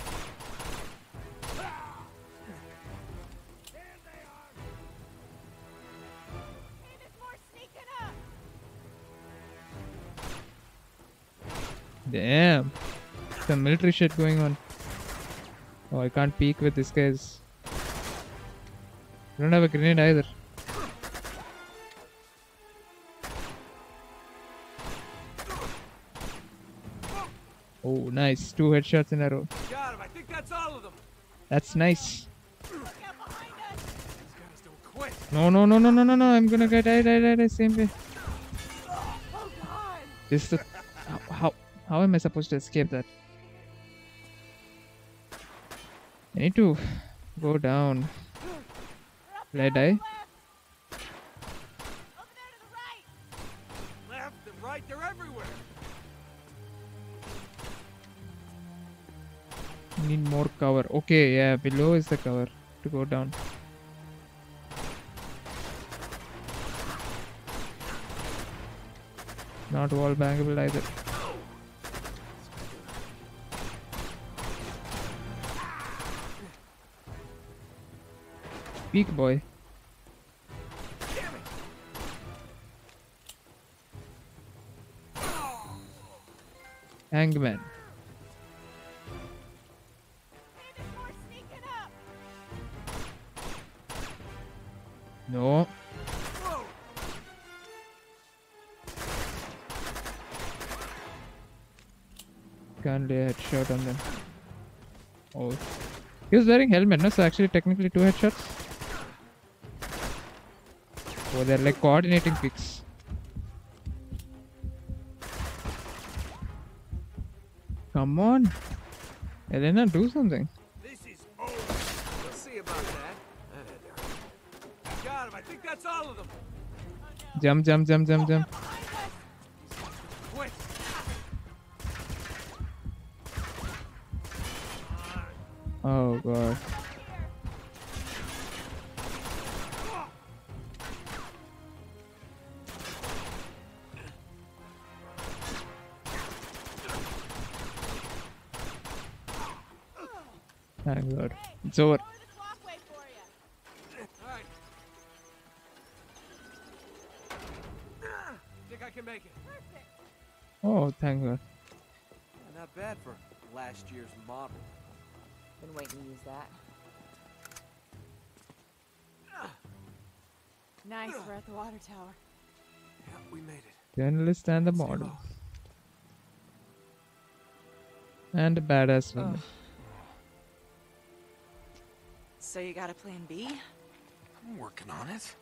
Hey, there's more sneaking up. Damn. Some military shit going on. Oh, I can't peek with this guys. I don't have a grenade either. Oh, nice. 2 headshots in a row. Got him. I think that's all of them. That's nice. Look out behind us. These guys don't quit. No. I'm gonna get die. Same way. Oh God. This is the, how am I supposed to escape that? I need to go down. Will I die? Over there to the right. Left and right, they're everywhere. Need more cover. Okay, yeah, below is the cover to go down. Not wall bangable either. Peak boy. Hangman. More sneaking up. No. Can't lay a headshot on them. Oh. He was wearing helmet, no? So actually technically 2 headshots. Oh, they're like coordinating picks. Come on. Elena, do something. This is over. We'll see about that. Got him. I think that's all of them. Jump, jump, jump, jump, jump. Quick. Oh god. Thank god. It's over. Lower the clockway for you. All right. Think I can make it? Perfect. Oh, thank god. Not bad for last year's model. Been waiting to use that. Nice, we're at the water tower. Yeah, we made it. Journalist and the Zero. model. And a badass woman. So you got a plan B? I'm working on it.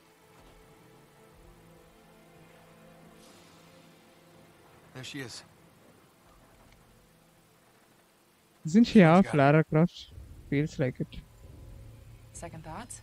There she is. Isn't she half Lara Croft? Feels like it. Second thoughts?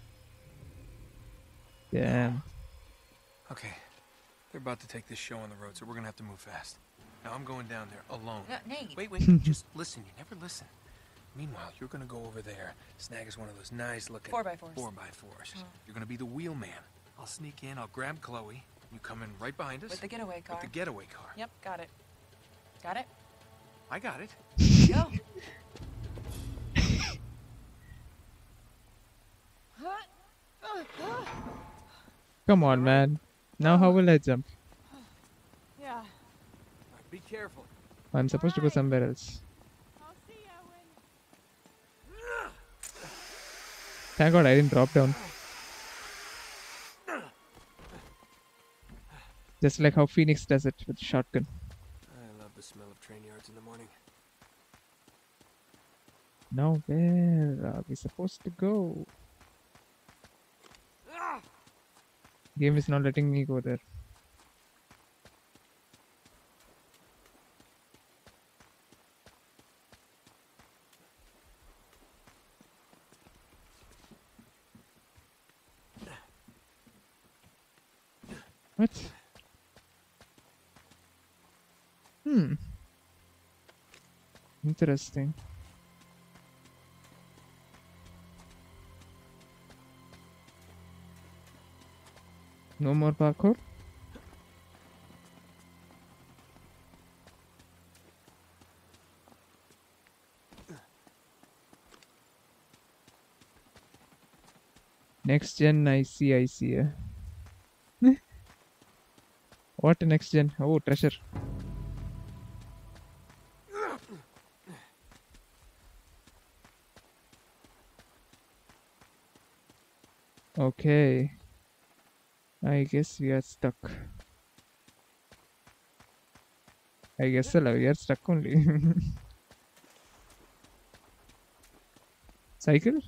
Damn. Okay. They're about to take this show on the road, so we're gonna have to move fast. Now I'm going down there alone. Nate. Wait, just listen. You never listen. Meanwhile, you're gonna go over there, snag us one of those nice-looking 4x4s. 4x4s. You're gonna be the wheelman. I'll sneak in. I'll grab Chloe. You come in right behind us With the getaway car. with the getaway car. Yep, got it. Got it? I got it. Go. Come on, man. Now how will I jump? Yeah. All right, be careful. I'm supposed to go somewhere else. I'll see ya when... Thank god I didn't drop down. Just like how Phoenix does it with shotgun. I love the smell of train yards in the morning. Now where are we supposed to go? Game is not letting me go there. What? Interesting. No more parkour? Next gen, I see. What next gen? Oh, treasure. Okay. I guess we are stuck. I guess we are stuck only. Cycle?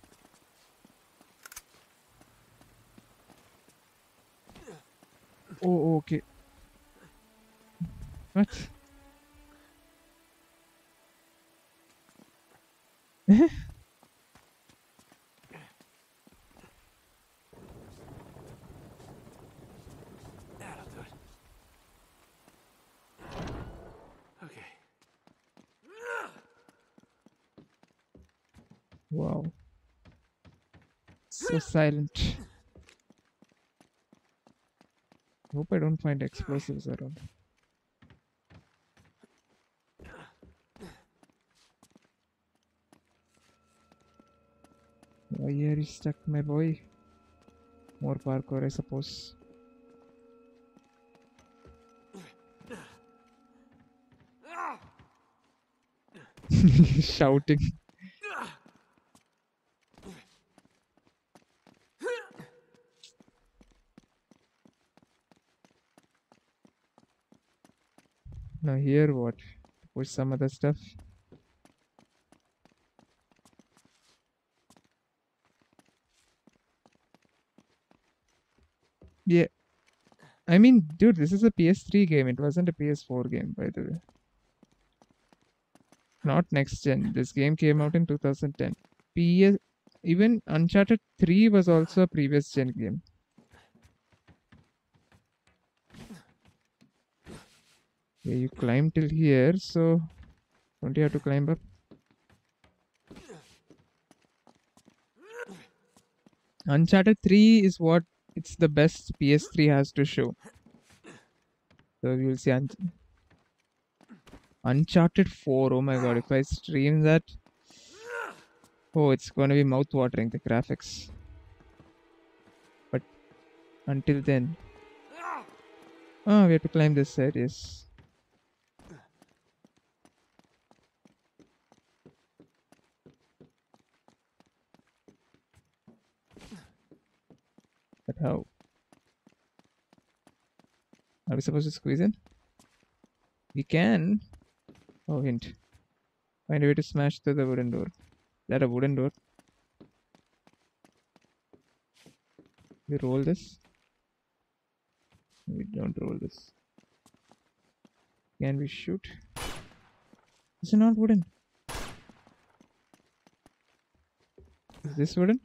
Oh, okay. What? That'll do it. Okay. Wow. So silent. Hope I don't find explosives around. Why are you stuck, my boy? More parkour, I suppose. Shouting. Now here what? Push some other stuff. Yeah. I mean, dude, this is a PS3 game. It wasn't a PS4 game, by the way. Not next gen. This game came out in 2010. Even Uncharted 3 was also a previous gen game. Yeah, you climb till here, so don't you have to climb up? Uncharted 3 is what it's the best PS3 has to show. So you will see Uncharted 4. Oh my god, if I stream that, oh, it's gonna be mouth-watering, the graphics. But until then, oh, we have to climb this side. Yes. But how? Are we supposed to squeeze in? We can. Oh, hint. Find a way to smash through the wooden door. Is that a wooden door? We roll this. We don't roll this. Can we shoot? Is it not wooden? Is this wooden?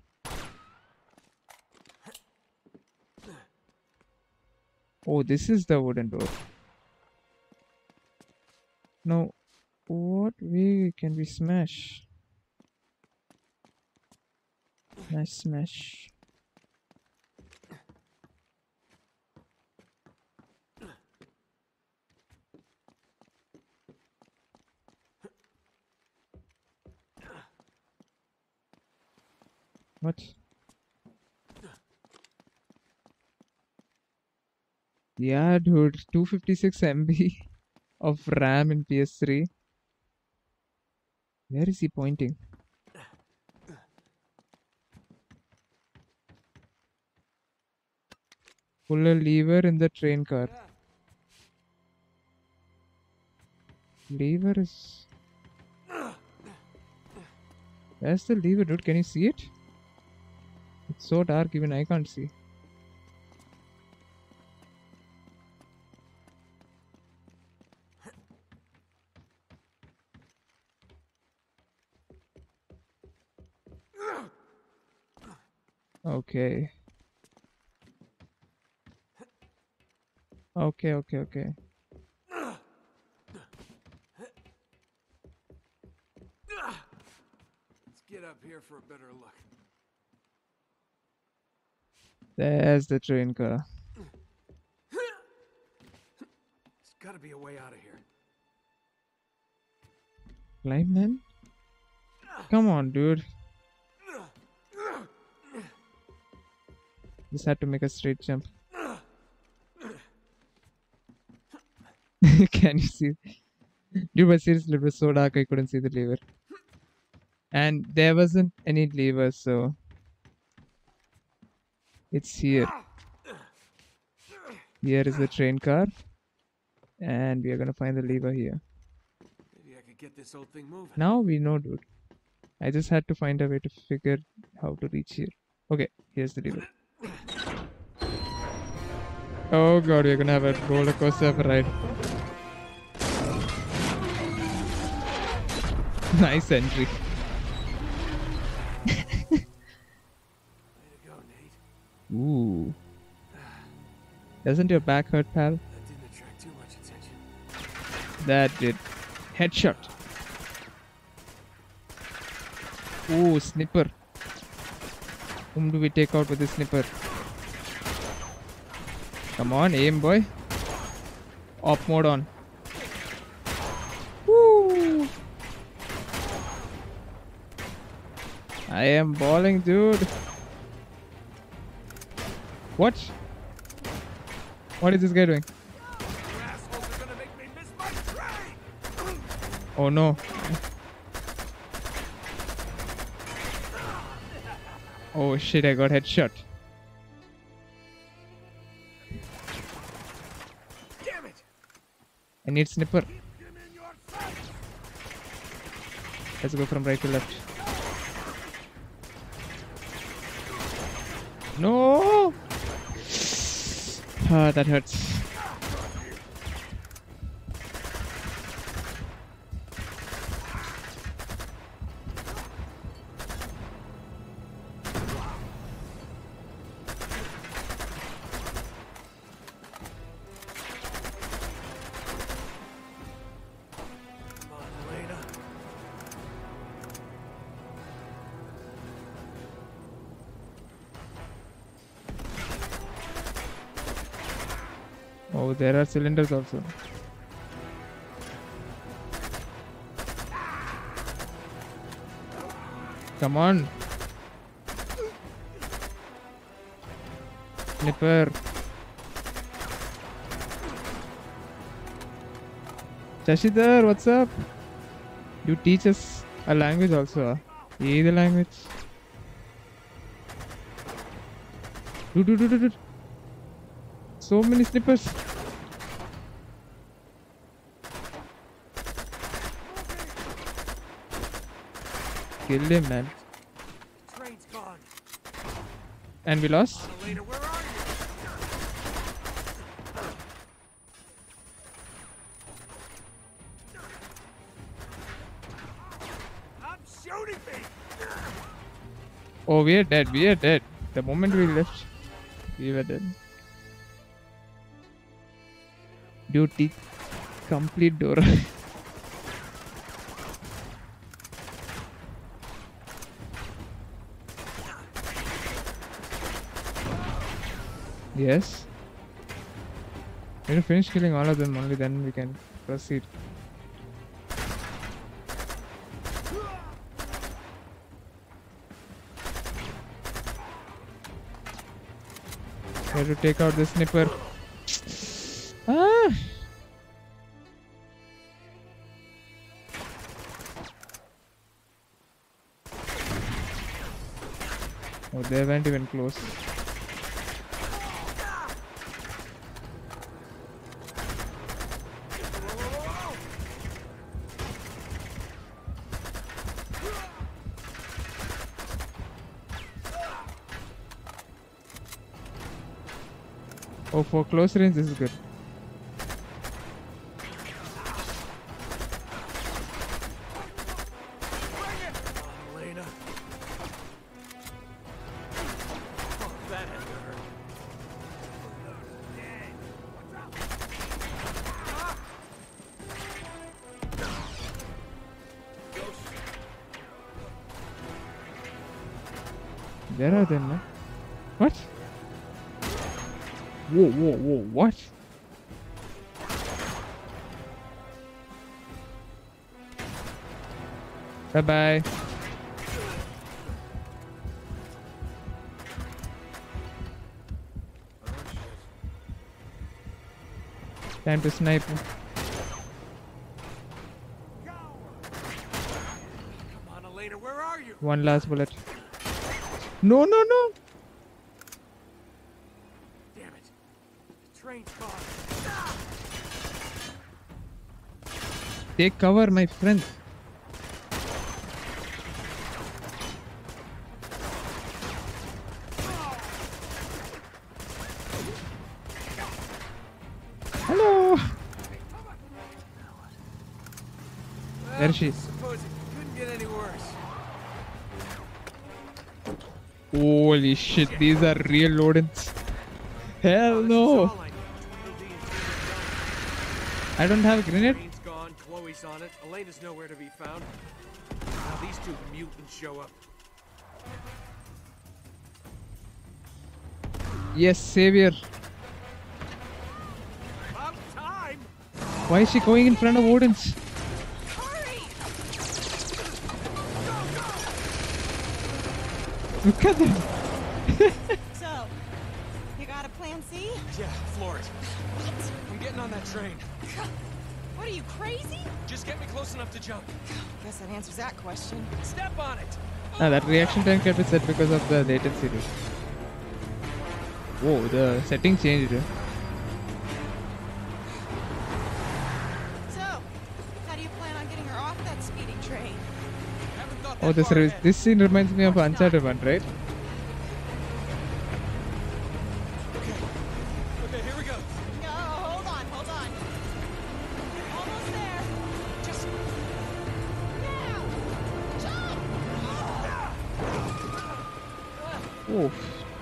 Oh, this is the wooden door. Now, what way can we smash? Smash, smash. What? Yeah, dude, 256 MB of RAM in PS3. Where is he pointing? Pull a lever in the train car. Lever is... Where's the lever, dude? Can you see it? It's so dark, even I can't see. Okay. Okay. Let's get up here for a better look. There's the train car. There's gotta be a way out of here. Climb then? Come on, dude. Just had to make a straight jump. Can you see? Dude, but seriously, it was so dark I couldn't see the lever. And there wasn't any lever, so... It's here. Here is the train car. And we are gonna find the lever here. Maybe I could get this old thing moving. Now we know, dude. I just had to find a way to figure how to reach here. Okay, here's the lever. Oh god, we're gonna have a roller coaster ride. Nice entry. Way to go, Nate. Ooh. Doesn't your back hurt, pal? That didn't attract too much attention. That did. Headshot. Ooh, snipper. Whom do we take out with the snipper? Come on, aim boy. Op mode on. Woo! I am balling, dude. What? What is this guy doing? You assholes are gonna make me miss my train! Oh no. Oh shit, I got headshot. Damn it! I need snipper. Keep him in your sight! Let's go from right to left. No! Ah, that hurts. Come on, Elena. Oh, there are cylinders also. Come on. Snipper. Shashidhar, what's up? You teach us a language also. Hey, the language. Dude. So many snippers. Kill him, man. Train's gone. And we lost? Elena, where are you? I'm shooting me! Oh, we are dead. We are dead. The moment we left, we were dead. Duty complete Dora. Yes. We need to finish killing all of them, only then we can proceed. We have to take out the snipper. Ah! Oh, they weren't even close. Oh, for close range, this is good. Elena. Oh, that had to hurt. There are them, man. What? Whoa, what? Bye-bye. Time to snipe. Come on, Elena, where are you? One last bullet. No. Damn it. The train's gone. Take cover, my friend. Hello. There she is. Suppose it couldn't get any worse. Holy shit, these are real Lodens. Hell no. I don't have a grenade. Train's gone, Chloe's on it. Elena's nowhere to be found. these two mutants show up. Yes, savior. About time! Why is she going in front of Odin's? Hurry! Look at them. So, you got a plan C? Yeah, floor it. I'm getting on that train. What are you, crazy? Just get me close enough to jump. Guess that answers that question. Step on it! That reaction time can be set because of the latency. Whoa, the setting changed. So, how do you plan on getting her off that speeding train? Haven't thought Oh, that far ahead. this scene reminds me of Uncharted 1, right? Okay, here we go. No, hold on. Almost there. Just now. Jump! Oof.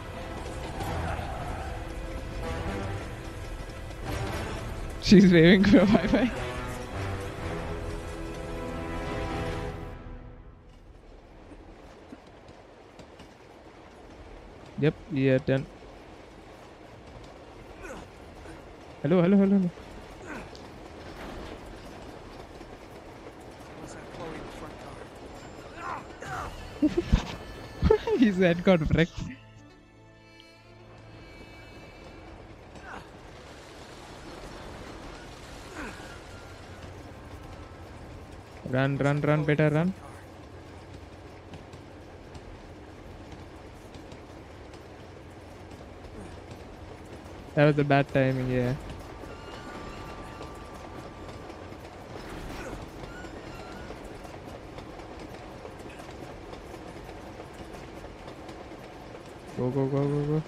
She's waving for a bye-bye. Yep, we are done. Hello. Was that Chloe in the front car? His head got wrecked. Run, better run. That was a bad timing, yeah. Go.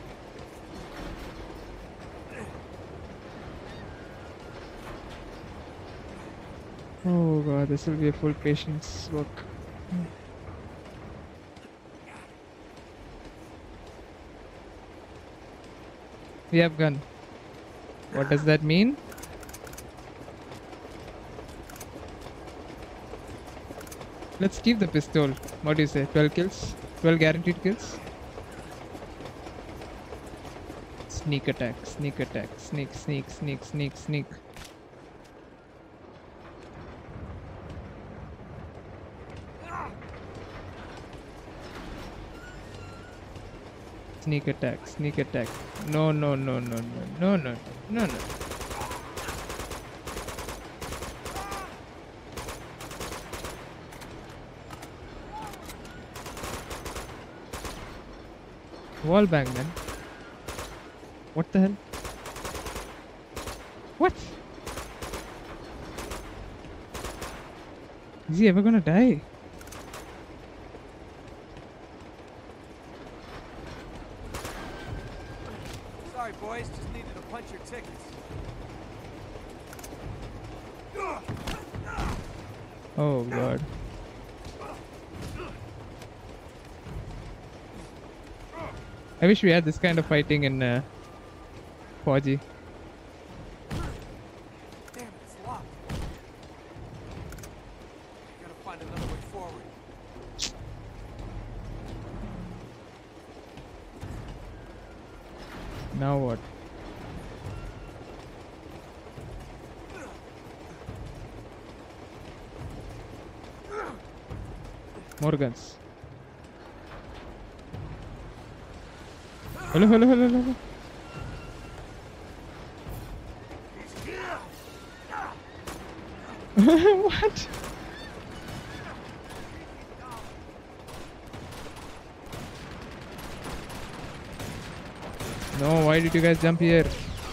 Oh god, this will be a full patience work. We have gun. What does that mean? Let's keep the pistol. What do you say? 12 kills? 12 guaranteed kills? Sneak attack. Sneak. Sneak attack. No. Wall bang, man. What the hell? What? Is he ever gonna die? Sorry, boys. Just needed to punch your tickets. Oh god. I wish we had this kind of fighting in 4G. Damn it, it's locked. Gotta find another way forward. Now what? More guns. Hello. What? No, why did you guys jump here?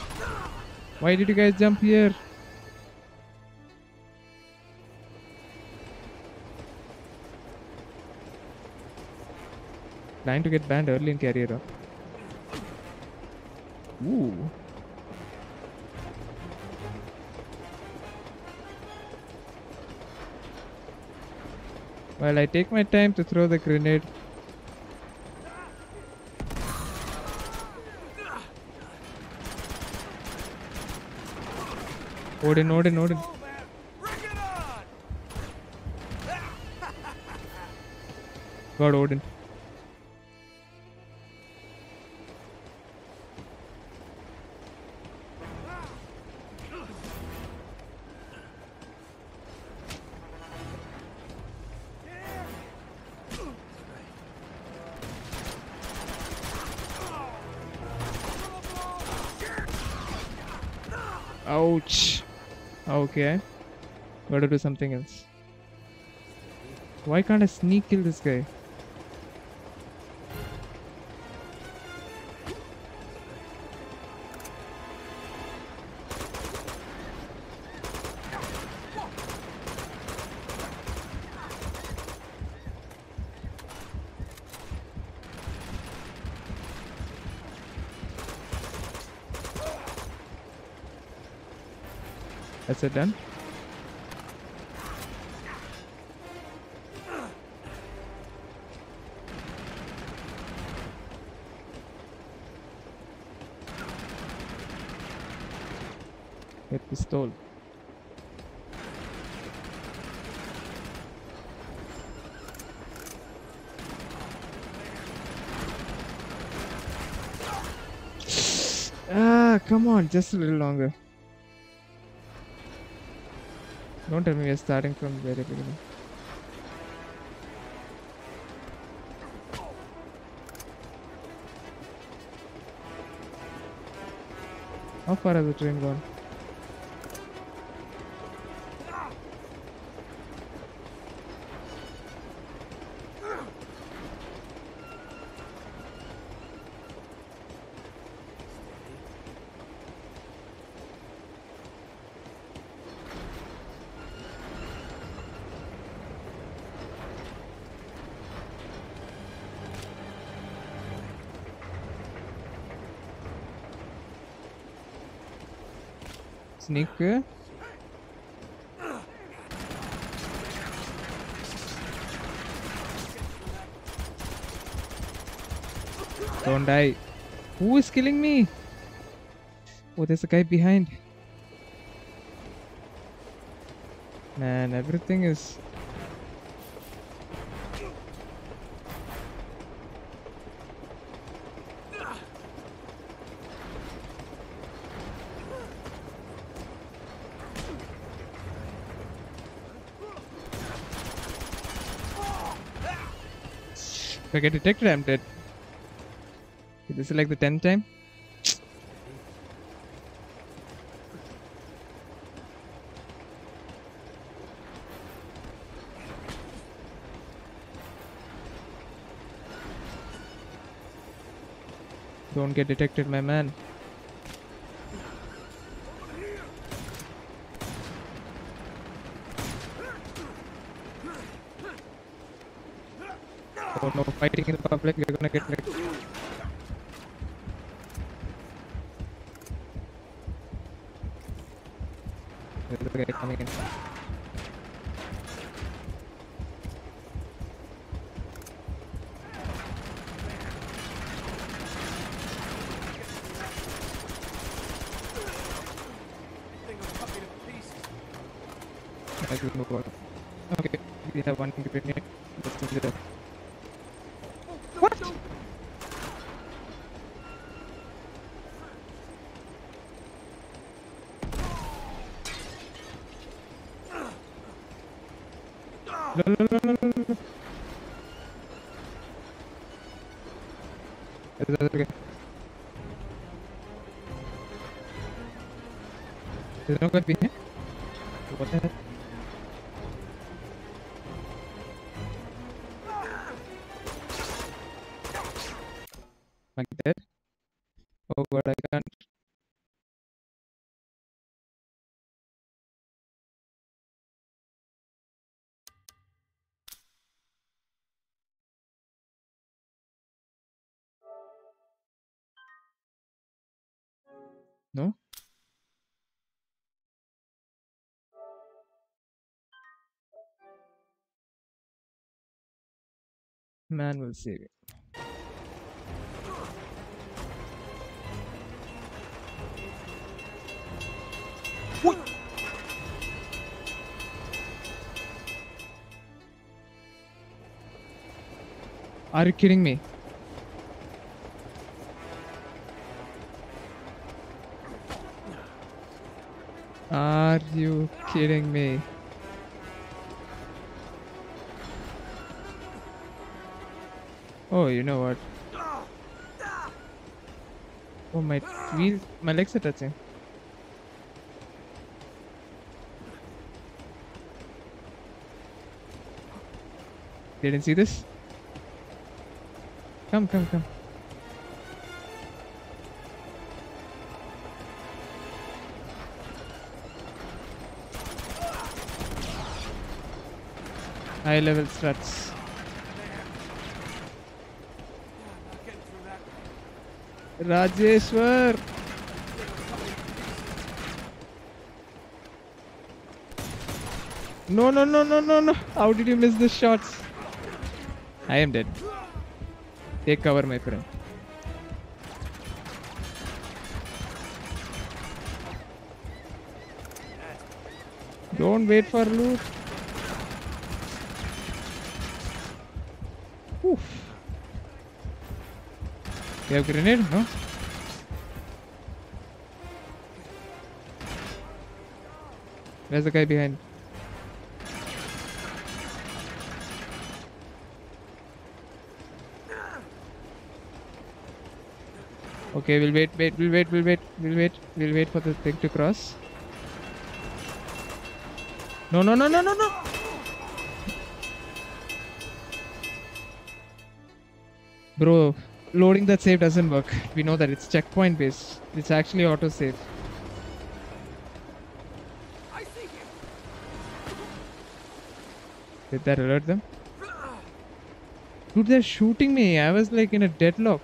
Trying to get banned early in career. Huh? Ooh. While I take my time to throw the grenade. Odin. Bring it on! God Odin. Ouch. Okay. Gotta do something else. Why can't I sneak kill this guy? That's it done. Get pistol. Ah, come on, just a little longer. Don't tell me we're starting from the very beginning. How far has the train gone? Sneak. Don't die. Who is killing me? Oh, there's a guy behind. Man, everything is... If I get detected, I'm dead. This is like the 10th time. Don't get detected, my man. Oh no, fighting in the public, you're gonna get like... There's a guy coming in. I will move on. Okay, we have one grenade. Let's move it up. What? No. Is that okay? There's no guy behind? What the heck? Am I dead? Oh god, I can't. No? Man will save it. What? Are you kidding me? Are you kidding me? Oh, you know what? Oh, my legs are touching. Didn't see this? Come. High level struts. Rajeshwar! No. How did you miss the shots? I am dead. Take cover, my friend. Don't wait for loot. Oof. You have grenade? No? Where's the guy behind? Okay, we'll wait for the thing to cross. No. Bro, loading that save doesn't work. We know that it's checkpoint based. It's actually auto save. Did that alert them? Dude, they're shooting me. I was like in a deadlock.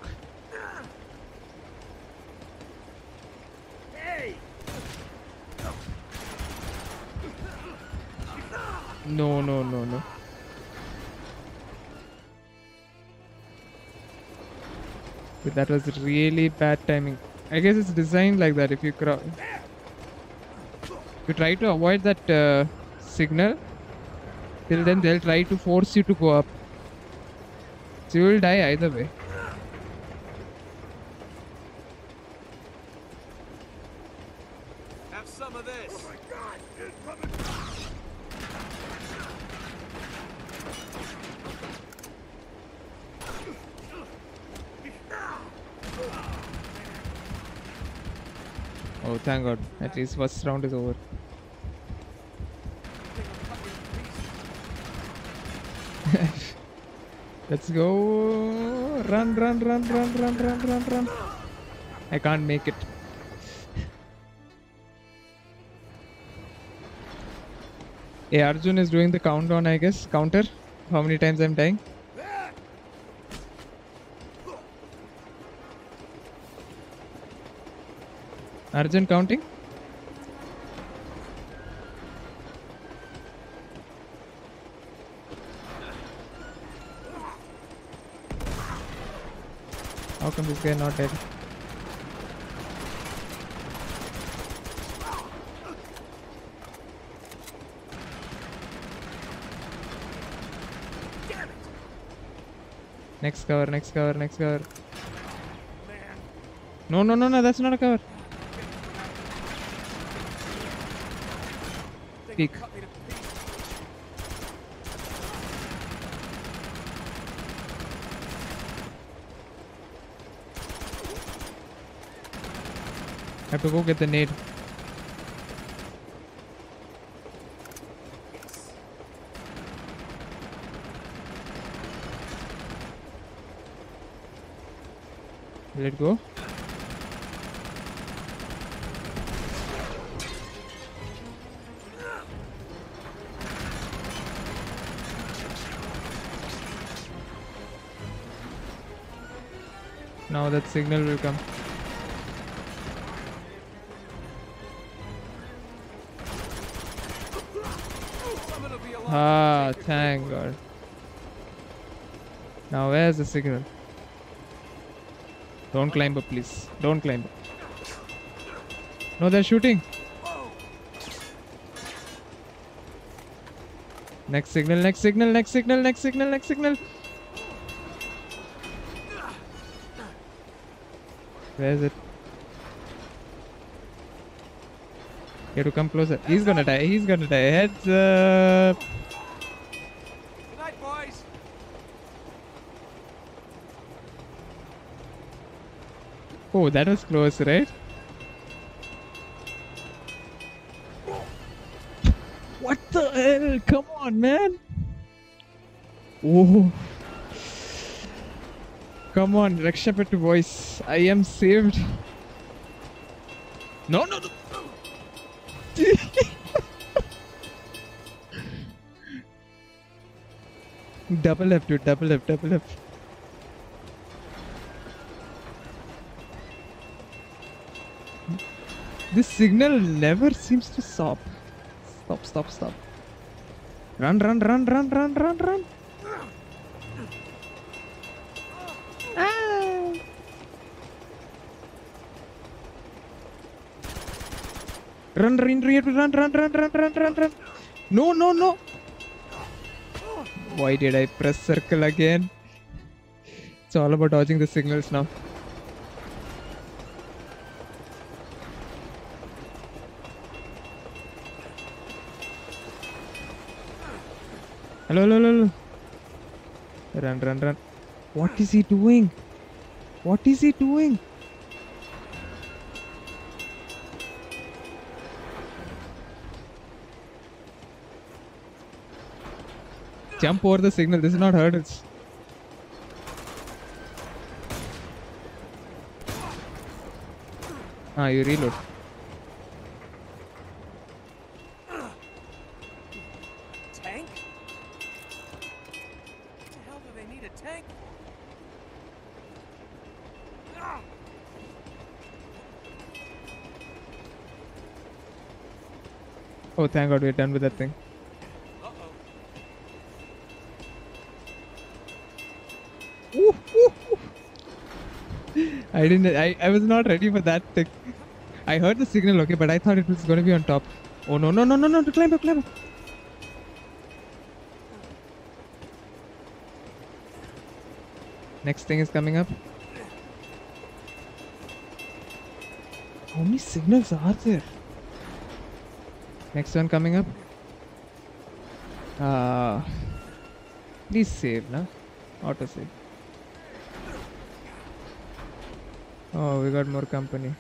No. But that was really bad timing. I guess it's designed like that. If you try to avoid that signal, till then they'll try to force you to go up. So you will die either way. Have some of this. Oh my God! Oh, thank God. At least first round is over. Let's go. Run. I can't make it. Hey, Arjun is doing the countdown, I guess. Counter. How many times I'm dying? Arjun counting? How come this guy not dead? Next cover. No, that's not a cover. Peek. I have to go get the nade. Will it go? Now that signal will come. Ah, thank God. Now where's the signal? Don't climb up, please. Don't climb up. No, they're shooting. Next signal. Where is it? You have to come closer. He's gonna die. He's gonna die. Heads up. Good night, boys. Oh, that was close, right? What the hell? Come on, man. Oh. Come on, Rakshapattu boys. I am saved. No, no, no. Double left, dude. Double left, double left. This signal never seems to stop. Stop, stop, stop. Run, run, run, run, run, run, run. Ah. Run, run, run, run, run, run, run, run, run, run. No, no, no. Why did I press circle again? It's all about dodging the signals now. Hello, hello, hello, hello. Run, run, run. What is he doing? What is he doing? Jump over the signal. This is not hurdles. Ah, you reload. Tank? What the hell do they need a tank for? Oh, thank God we're done with that thing. Ooh, ooh, ooh. I was not ready for that thing. I heard the signal, okay, but I thought it was going to be on top. Oh, no, no, no, no, no, climb up, climb up. Next thing is coming up. How many signals are there? Next one coming up. Please save, na? Auto save. Oh, we got more company.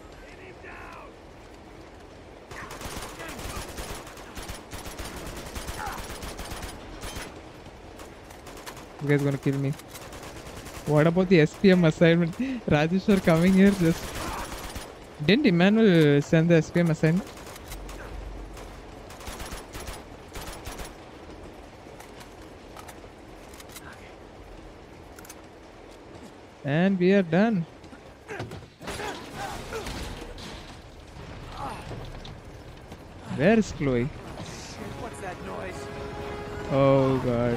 You guys gonna kill me. What about the SPM assignment? Rajeshwar coming here just... Didn't Emmanuel send the SPM assignment? And we are done. Where is Chloe? What's that noise? Oh God.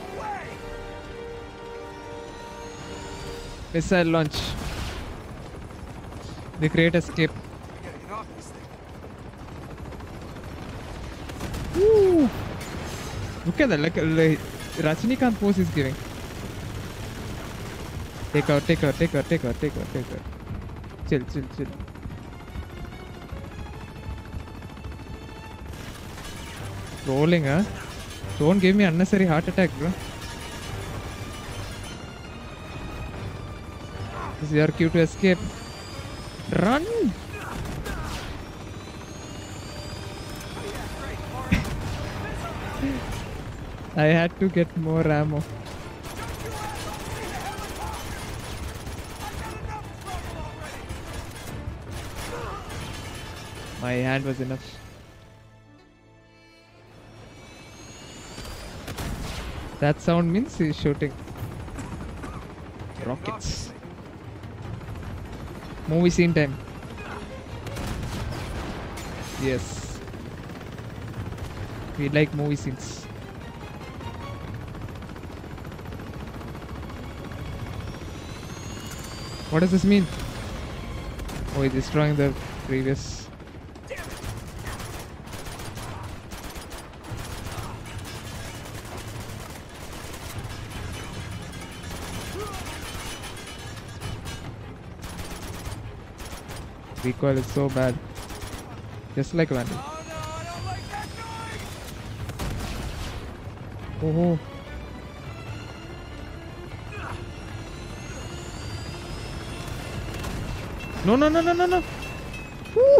Missile launch. The great escape. We gotta get off this thing. Woo! Look at that, like Rajinikanth pose is giving. Take out, take out, take out, take out, take out, take out. Chill, chill, chill. Rolling, huh? Don't give me unnecessary heart attack, bro. This is your cue to escape. Run! I had to get more ammo. My hand was enough. That sound means he's shooting rockets. Movie scene time. Yes. We like movie scenes. What does this mean? Oh, he's destroying the previous. Recoil is so bad. Just like Vandal. Oh no, I don't like that noise! Oh. No, no, no, no, no, no. Woo.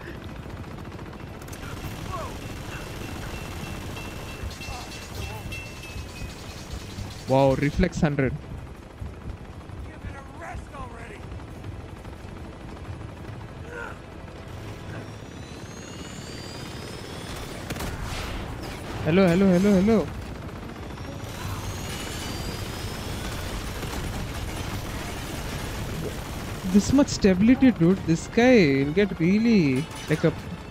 Wow, reflex 100. Give it a rest already! Hello, hello, hello, hello. This much stability, dude. This guy will get really like a.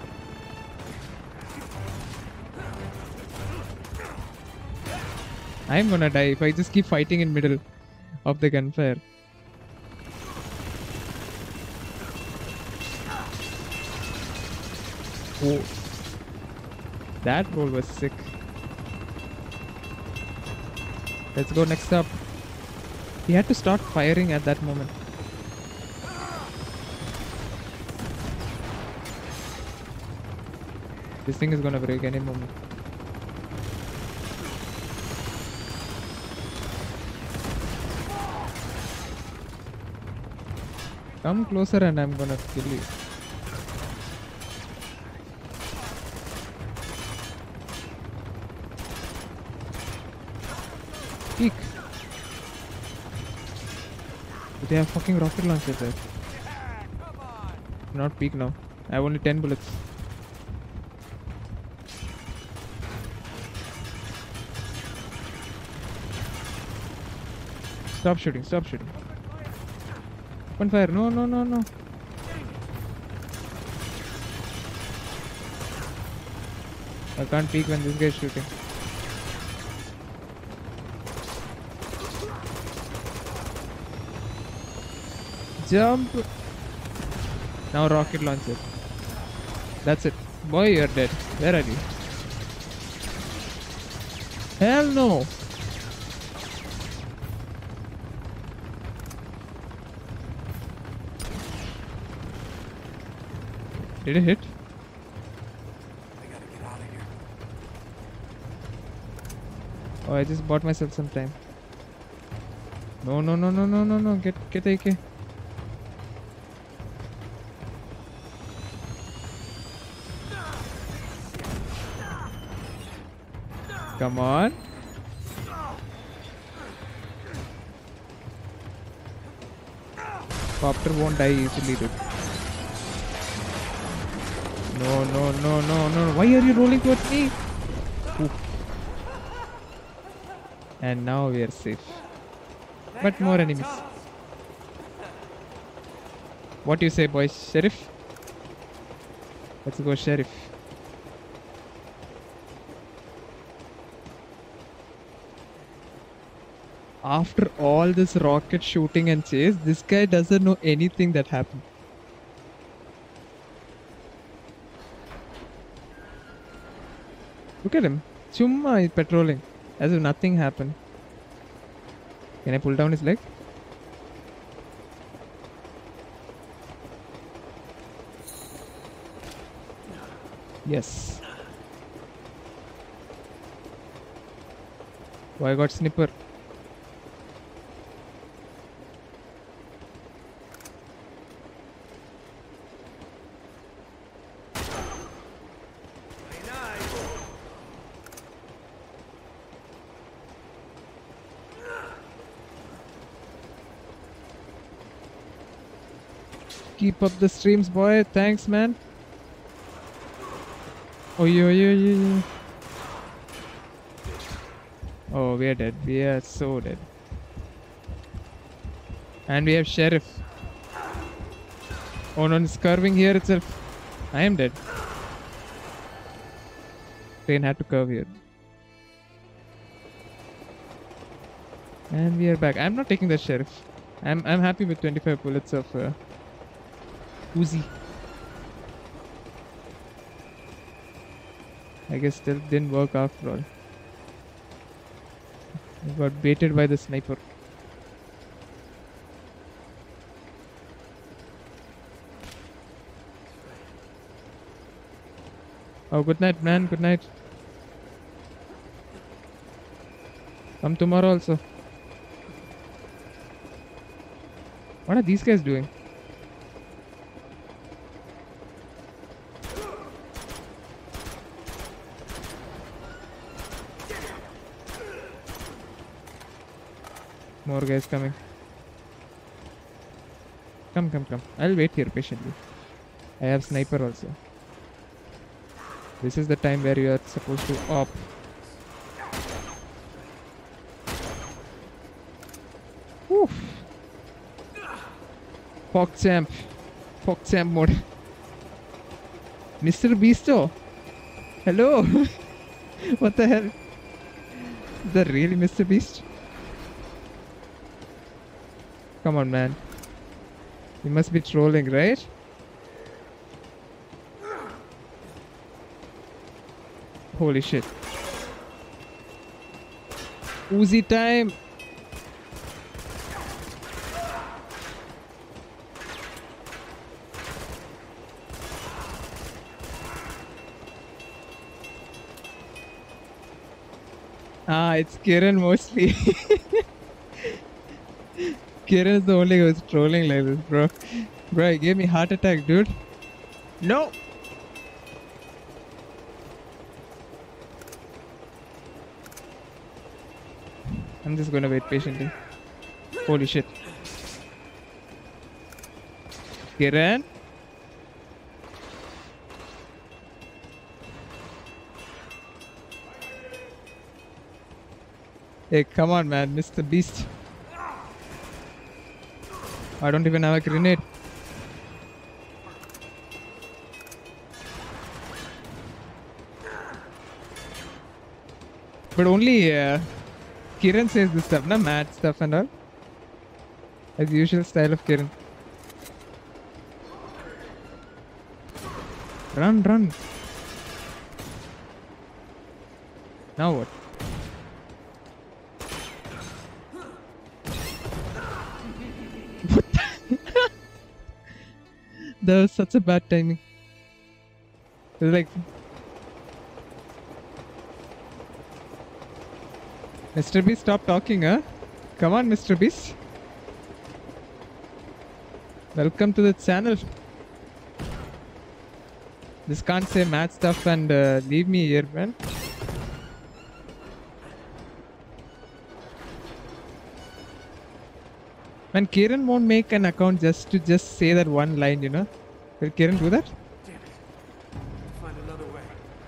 I'm gonna die if I just keep fighting in middle of the gunfire. Oh, that roll was sick. Let's go next up. He had to start firing at that moment. This thing is gonna break any moment. Come closer and I'm gonna kill you. Peek. They have fucking rocket launchers there. Yeah, come on! Not peek now. I have only 10 bullets. Stop shooting, stop shooting. Open fire. No, no, no, no. I can't peek when this guy is shooting. Jump. Now rocket launcher. That's it. Boy, you're dead. Where are you? Hell no. Did it hit? I gotta get out of here. Oh, I just bought myself some time. No, no, no, no, no, no, no. Get AK. Come on. Copter won't die easily, dude. No, no, no, no, no. Why are you rolling towards me? Ooh. And now we are safe. But more enemies. What do you say, boys? Sheriff? Let's go, Sheriff. After all this rocket shooting and chase, this guy doesn't know anything that happened. Look at him. Chumma is patrolling. As if nothing happened. Can I pull down his leg? Yes. Oh, I got snipper. Keep up the streams, boy. Thanks, man. Oh, yeah. Oh, we are dead. We are so dead. And we have Sheriff. Oh no, it's curving here itself. I am dead. Train had to curve here. And we are back. I'm not taking the Sheriff. I'm happy with 25 bullets of Uzi. I guess still didn't work after all. I got baited by the sniper. Oh, good night, man. Good night. Come tomorrow also. What are these guys doing? More guys coming. Come, come, come. I'll wait here patiently. I have sniper also. This is the time where you are supposed to op. Oof. PogChamp. PogChamp mode. Mr. Beasto. Hello. What the hell? Is that really Mr. Beast? Come on, man. You must be trolling, right? Holy shit. Uzi time. Ah, it's Kiran mostly. Kiran is the only guy who's trolling like this, bro. Bro, he gave me heart attack, dude. No! I'm just gonna wait patiently. Holy shit. Kiran? Hey, come on, man. Mr. Beast. I don't even have a grenade. But only Kiran says this stuff, na mad stuff and all. As usual style of Kiran. Run, run. Now what? That was such a bad timing. It was like, Mr. Beast, stop talking, huh? Come on, Mr. Beast. Welcome to the channel. Just can't say mad stuff and leave me here, man. Man, Kiran won't make an account just to say that one line, you know. Will Kiran do that? Damn it. Find another way.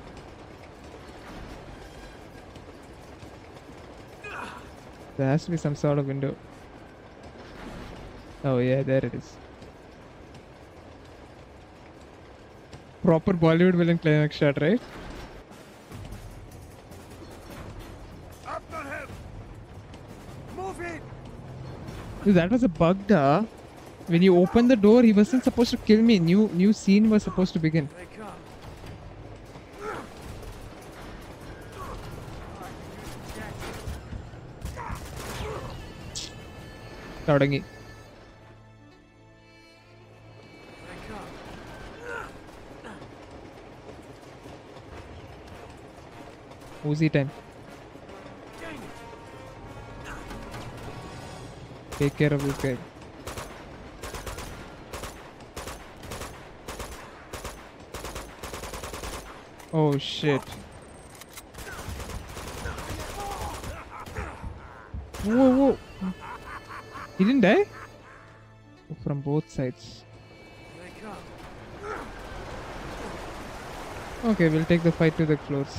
There has to be some sort of window. Oh yeah, there it is. Proper Bollywood villain climax shot, right? After him! Move it! Dude, that was a bug, duh. When you open the door, he wasn't supposed to kill me. New scene was supposed to begin. They come. തുടങ്ങി. They come. Uzi time. Dang it. Take care of this guy. Oh shit. Whoa, whoa. He didn't die? Oh, from both sides. They come. Okay, we'll take the fight to the floors.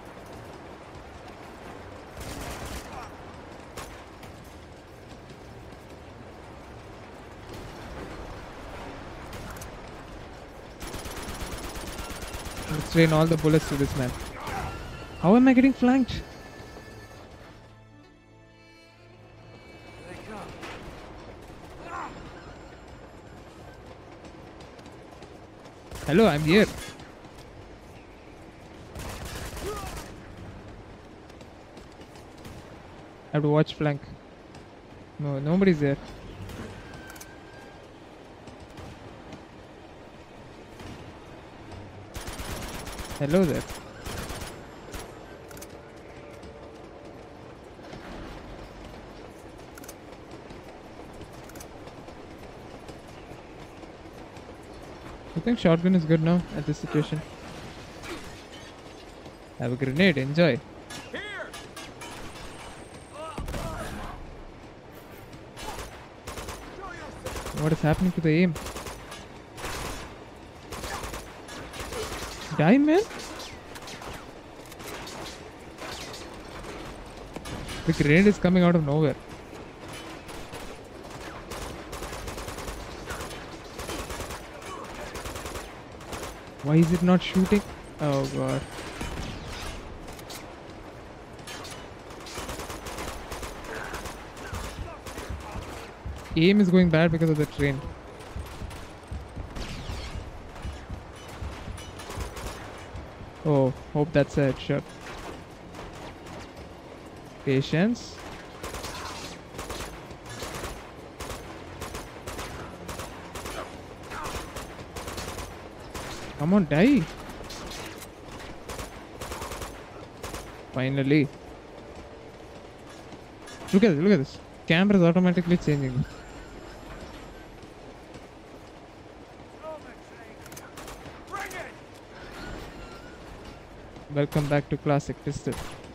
Let's drain all the bullets to this man. How am I getting flanked? They come. Hello, I'm here. I have to watch flank. No, nobody's there. Hello there. I think shotgun is good now at this situation. Have a grenade, enjoy. What is happening to the aim? Die, man? The grenade is coming out of nowhere. Why is it not shooting? Oh god. Aim is going bad because of the train. Oh, hope that's a headshot. Patience. Come on, die. Finally. Look at this. Camera is automatically changing. Welcome back to classic pistol.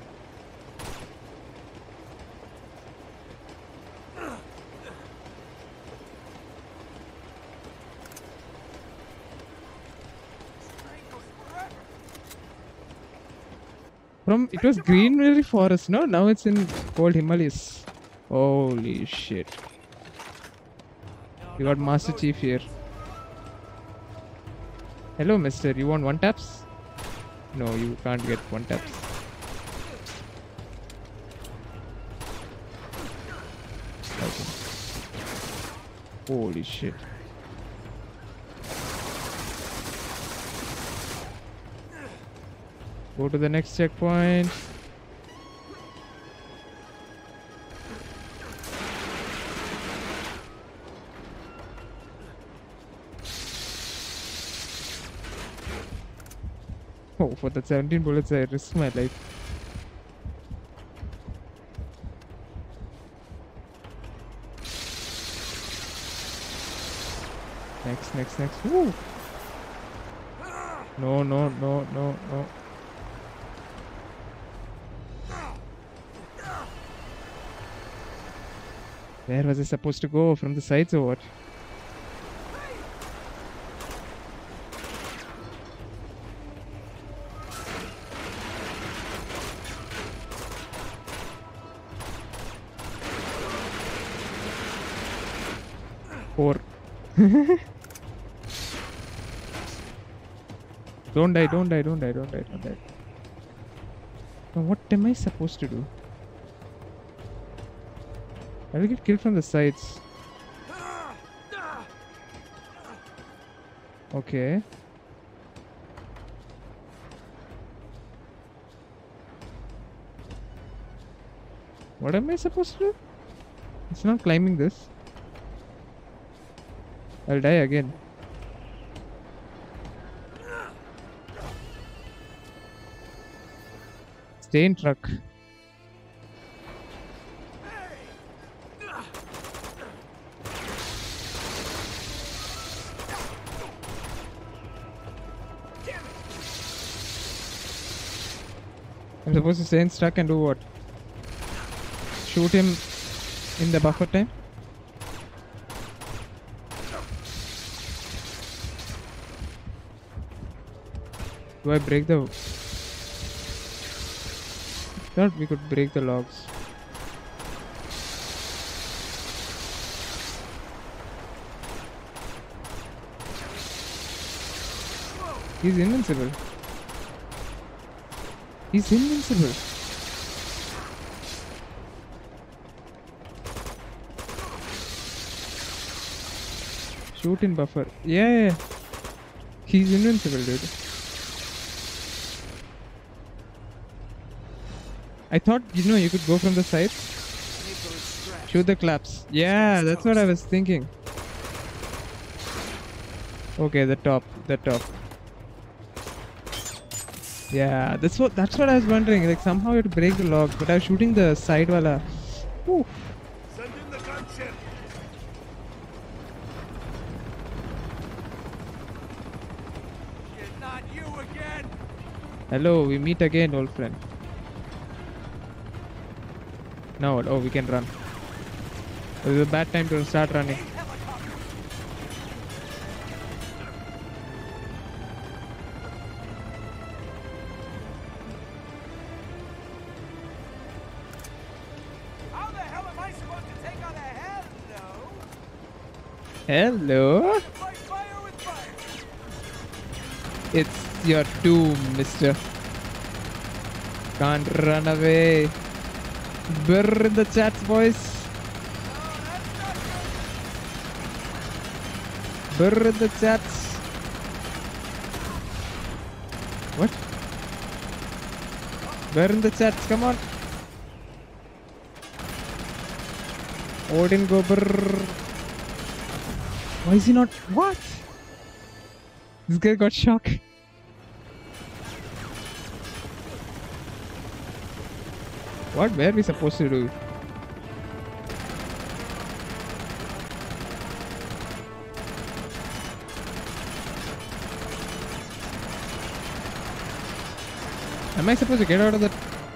It was greenery forest, no? Now it's in cold Himalayas. Holy shit. You got Master Chief here. Hello, mister. You want one taps? No, you can't get one taps. Okay. Holy shit. Go to the next checkpoint. Oh, for the 17 bullets, I risked my life. Next. Woo! No. Where was I supposed to go? From the sides or what? Four. Don't die. Now what am I supposed to do? I will get killed from the sides. Okay. What am I supposed to do? It's not climbing this. I'll die again. Stay in truck. I'm supposed to stay in truck and do what? Shoot him in the buffer time? Do I break the... Thought we could break the logs. He's invincible. He's invincible. Shoot in buffer. Yeah. He's invincible, dude. I thought, you could go from the side. Shoot the claps. Yeah, that's what I was thinking. Okay, the top. Yeah, that's what I was wondering. Like somehow it break the lock, but I was shooting the side wala. Ooh. Send in the gunship. Shit, not you again! Hello, we meet again, old friend. No, oh, we can run. This is a bad time to start running. How the hell am I supposed to take on a hello? Hello? Fight fire with fire! It's your doom, mister. Can't run away. Brr in the chats, boys. Brr in the chats. What? Brr in the chats, come on. Odin go brr. Why is he not? What? This guy got shocked. What were we supposed to do? Am I supposed to get out of that?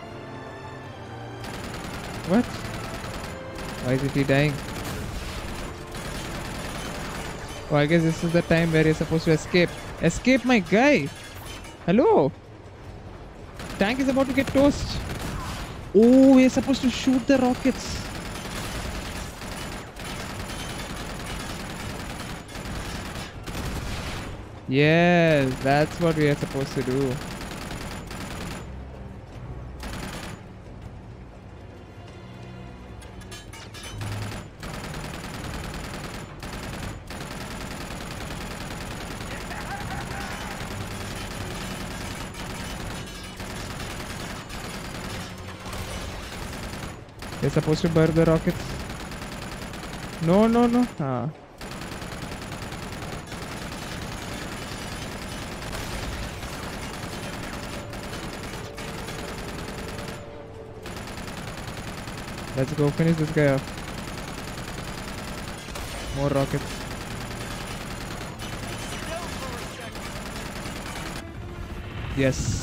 What? Why is he dying? Oh, I guess this is the time where you're supposed to escape. Escape my guy! Hello? Tank is about to get toast. Oh, we're supposed to shoot the rockets. Yes, that's what we are supposed to do. They're supposed to burn the rockets. No, no, no. Ah. Let's go finish this guy off. More rockets. Yes.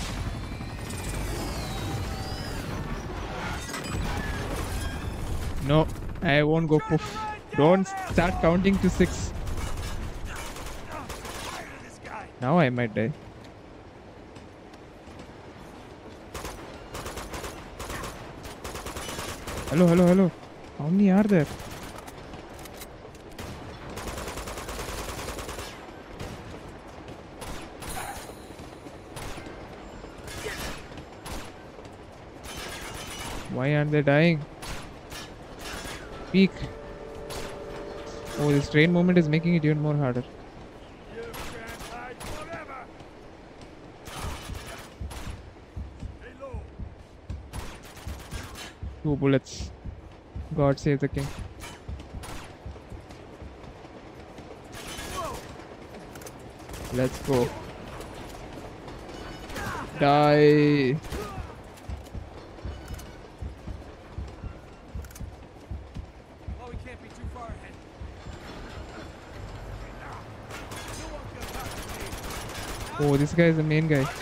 No, I won't go poof. Don't start counting to 6. Now I might die. Hello, hello, hello. How many are there? Why aren't they dying? Peek. Oh, this train movement is making it even more harder. You can't hide forever. Hello. 2 bullets. God save the king. Let's go. Die. Well, we can't be too far ahead. Oh, this guy is the main guy.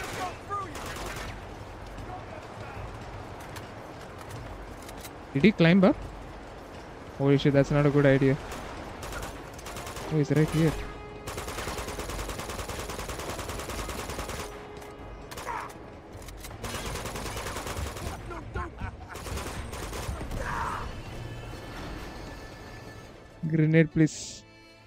Did he climb up? Holy shit, that's not a good idea. Oh, he's right here. Grenade, please.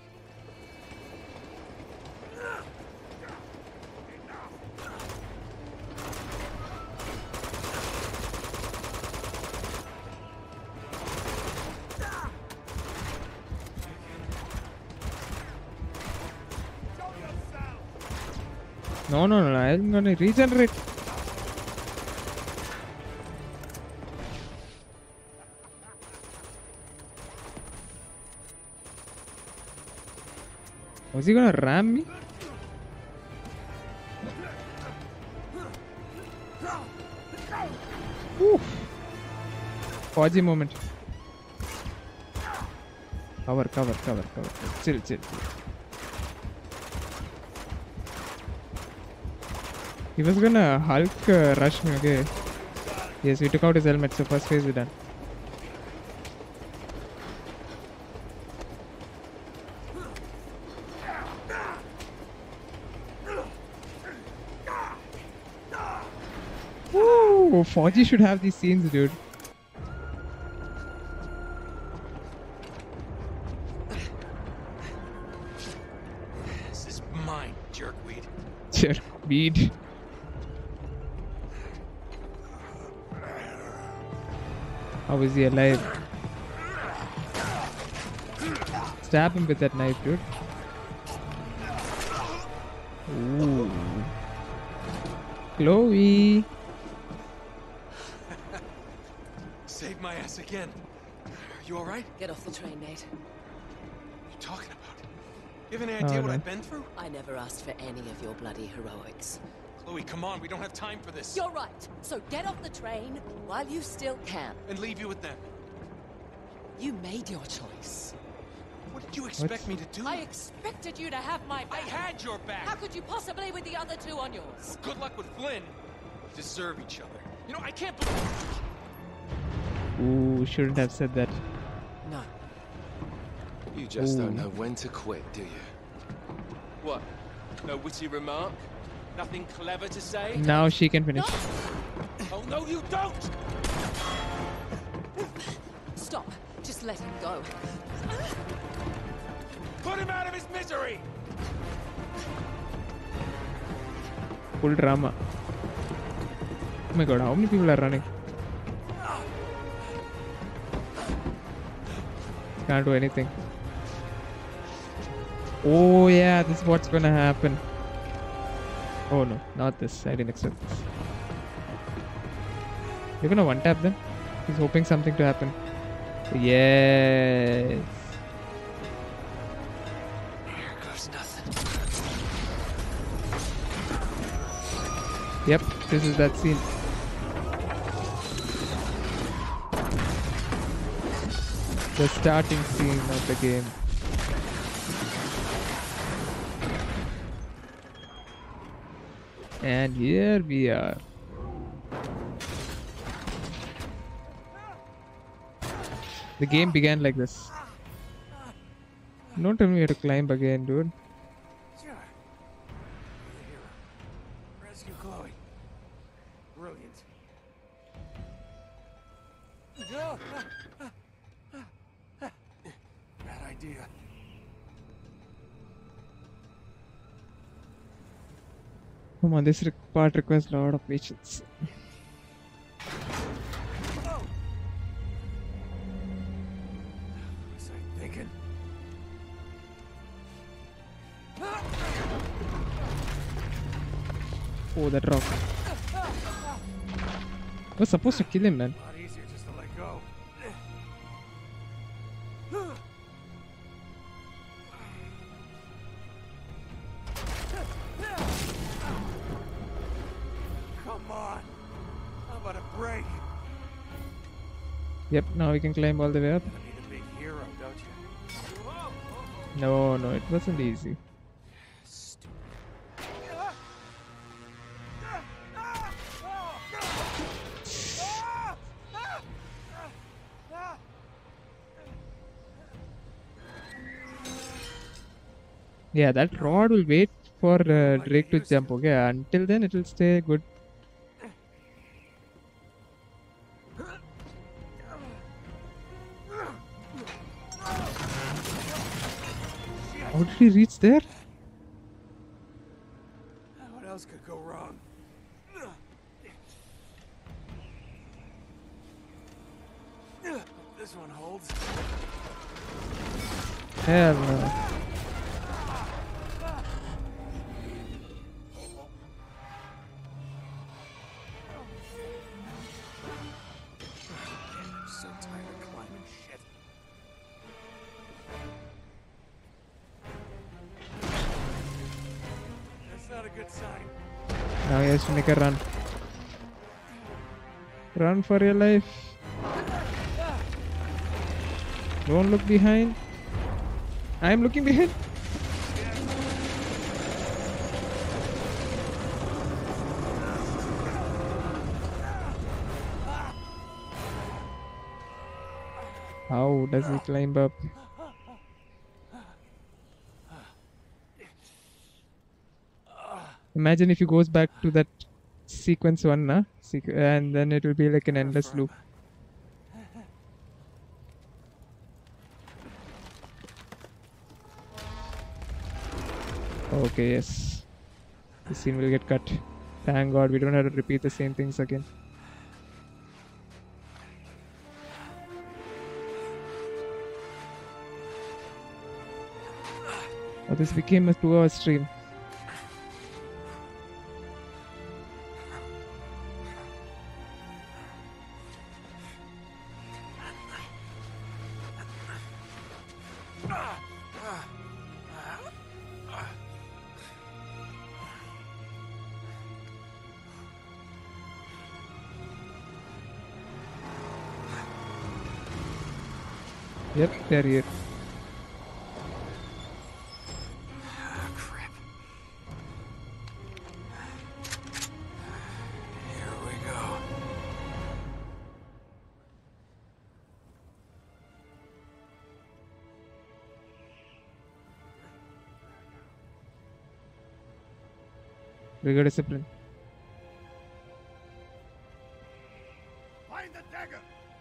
No, no, no, I'm gonna regenerate. Was he gonna ram me? Pause moment. Cover. Chill. He was gonna Hulk rush me, okay? Yes, we took out his helmet, so first phase is done. Woo! Fauji should have these scenes, dude. This is mine, jerkweed. Jerkweed. How is he alive? Stab him with that knife, dude. Ooh. Chloe. Saved my ass again. Are you alright? Get off the train, Nate. What are you talking about? You have any idea what no. I've been through? I never asked for any of your bloody heroics. Chloe, come on, we don't have time for this. You're right. So get off the train while you still can. And leave you with them. You made your choice. What did you expect me to do? I expected you to have my I back. had your back. How could you possibly with the other two on yours? Good luck with Flynn. We deserve each other. You know, I can't believe... Ooh, shouldn't have said that. No. You just don't Ooh. know when to quit, do you? What? No witty remark? Nothing clever to say? Now she can finish. Oh, no, you don't! Stop. Just let him go. Put him out of his misery! Full drama. Oh my god, how many people are running? Can't do anything. Oh yeah, this is what's gonna happen. Oh no, not this. I didn't expect this. You're gonna one tap them? He's hoping something to happen. Yes. Here goes nothing. Yep, this is that scene. The starting scene of the game. And here we are. The game began like this. Don't tell me you have to climb again, dude. Sure. You're the hero. Rescue Chloe. Brilliant. No! Bad idea. Come on, this part requires a lot of patience. What was I thinking? Oh, that rock. I was supposed to kill him, man. A lot easier just to let go. Come on. How about a break? Yep, now we can climb all the way up. You need a big hero, don't you? No, it wasn't easy. Yeah, that rod will wait for Drake to jump, okay? Until then, it will stay good. How did he reach there? What else could go wrong? This one holds. Hell no. I'm so tired of climbing shit. That's not a good sign. Now he has to make a run. Run for your life. Don't look behind. I'm looking behind. How does he climb up? Imagine if he goes back to that sequence 1, nah? And then it will be like an endless loop. Okay, yes. The scene will get cut. Thank God we don't have to repeat the same things again. Oh, this became a 2-hour stream. Yep, they're here. Crap. Here we go. Rigor discipline. Find the dagger!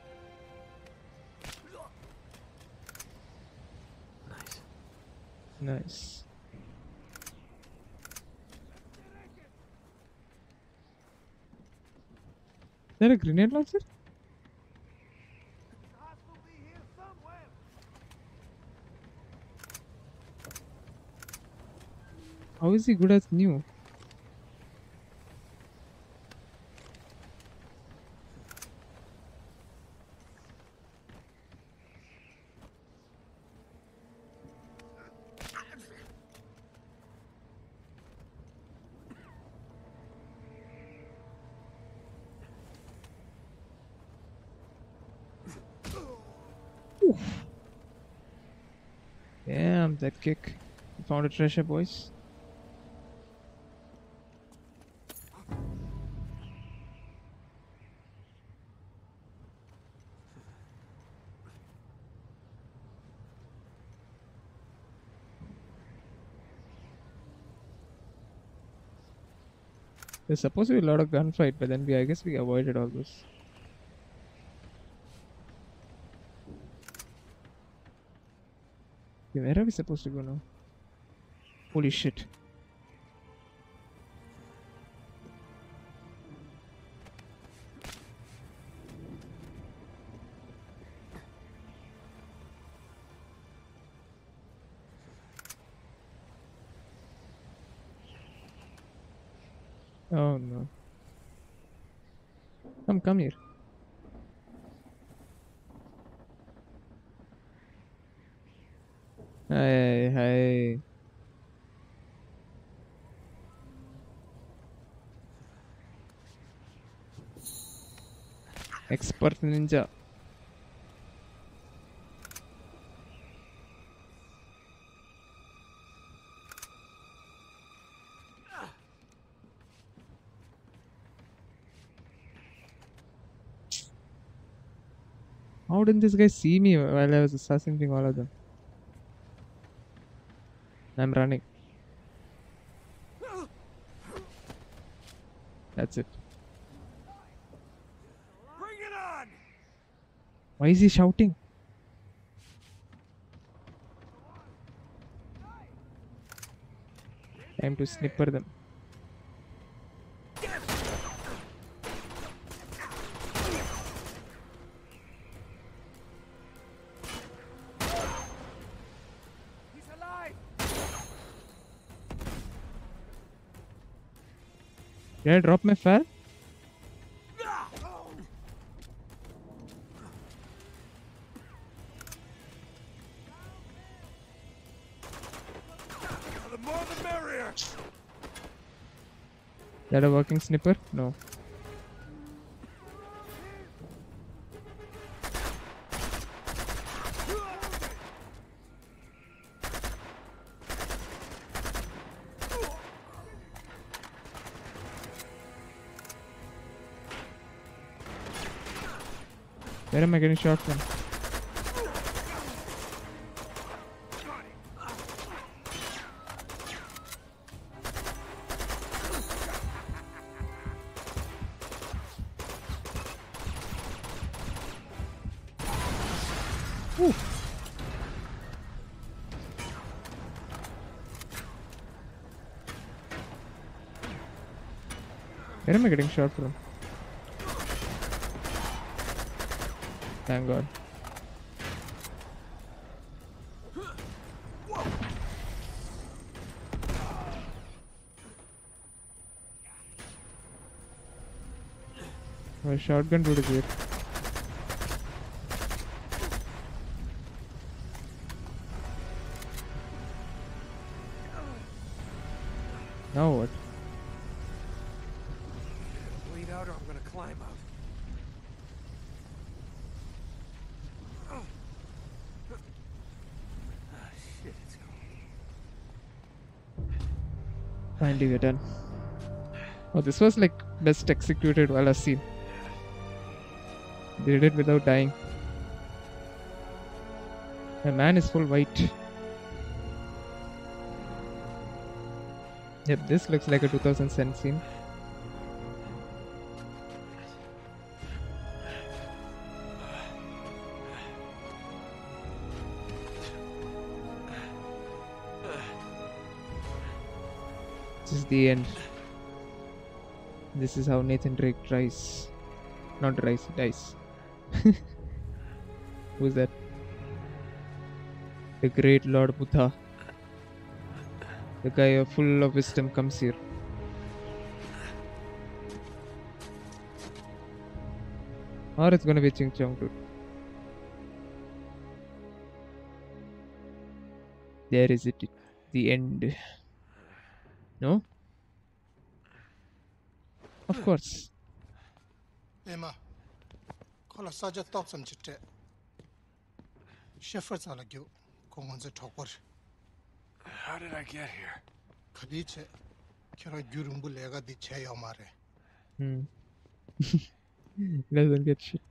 Nice. Is there a grenade launcher? How is he good as new? Damn, that kick. We found a treasure, boys. There's supposed to be a lot of gunfight, but then I guess we avoided all this. Okay, where are we supposed to go now? Holy shit. Oh no. Come here. Hi. Expert ninja. How didn't this guy see me while I was assassinating all of them? I'm running. That's it. Bring it on! Why is he shouting? Time to snipper them. He's alive! Did I drop my fire? The more the merrier! Is that a working snipper? No. Where am I getting shot from? Ooh. Where am I getting shot from? Thank God. My shotgun would be it. Now what? Bleed out or I'm gonna climb out. Shit, it's going. Finally we're done. Oh, this was like best executed while I see. They did it without dying. The man is full white. Yep, this looks like a 2000 scene. This is the end. This is how Nathan Drake dies. Not dies. Who's that? The great Lord Buddha. The guy full of wisdom comes here. Or it's gonna be Ching Chong dude. There is it. The end. No? Of course. Emma, call a sergeant Thompson chit. Shepherds are like you. Come on the top. How did I get here? Kadiche, Kira Gurumbu Lega di Chaya Mare. Doesn't get shit.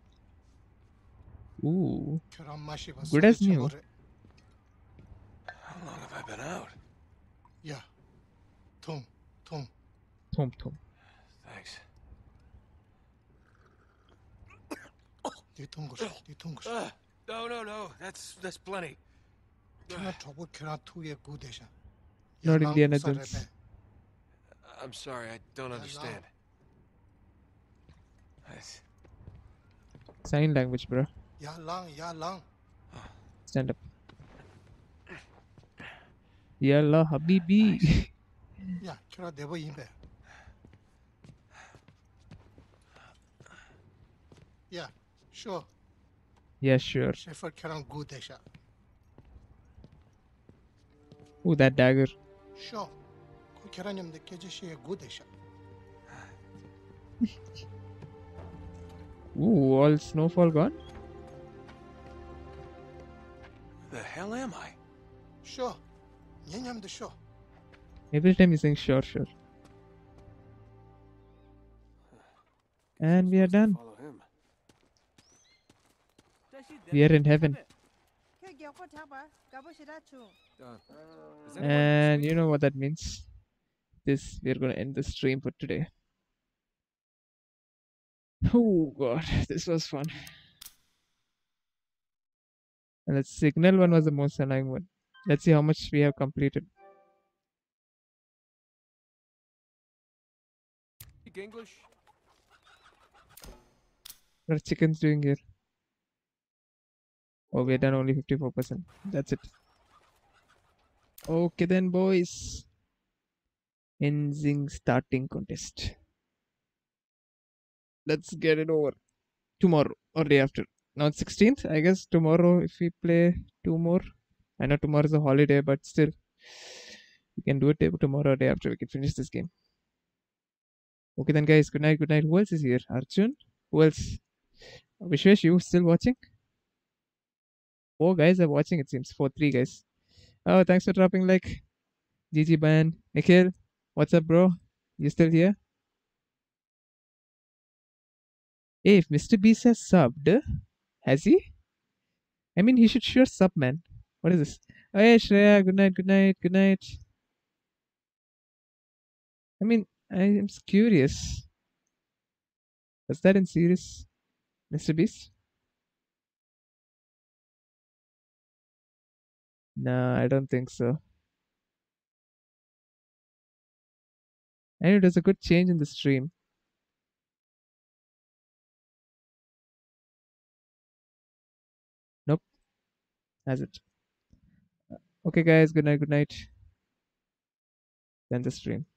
Ooh. Kiramashi was Good as new. How long have I been out? Yeah. Tom. Tom. Thanks. No. That's plenty. Kira trouble Kira 2 year good desha. Not Indiana Jones. I'm sorry, I don't understand. Sign language, bro. Ya lang. Stand up. Yalla Habibi. Yeah, Kira Devo Imbe. Yeah, sure. Yeah, sure. Shepherd Kira good desha. Ooh, that dagger. Sure. Kiranim the Kejishi good desha. Ooh, all snowfall gone? The hell am I? Sure. Nyanyam the show. Every time he's saying sure. And we are done. Follow him. We are in heaven. And you know what that means. We're gonna end the stream for today. Oh god, this was fun. And the signal one was the most annoying one. Let's see how much we have completed. Speak English? What are chickens doing here? Oh, we're done only 54%. That's it. Okay then, boys. Enzing starting contest. Let's get it over. Tomorrow or day after. Now it's 16th. I guess tomorrow if we play 2 more. I know tomorrow is a holiday, but still. We can do it tomorrow or day after. We can finish this game. Okay then, guys. Good night. Who else is here? Arjun? Who else? Vishwesh, you still watching? 4 guys are watching, it seems. 4-3 guys. Oh, thanks for dropping like. GG Ban. Nikhil, what's up, bro? You still here? Hey, if Mr. Beast has subbed, Has he? I mean, he should sure sub, man. What is this? Oh, yeah, Shreya. Good night, good night, good night. I mean, I am curious. Was that in series, Mr. Beast? No, I don't think so. And it was a good change in the stream. Nope. Has it? Okay, guys. Good night. Good night. Then the stream.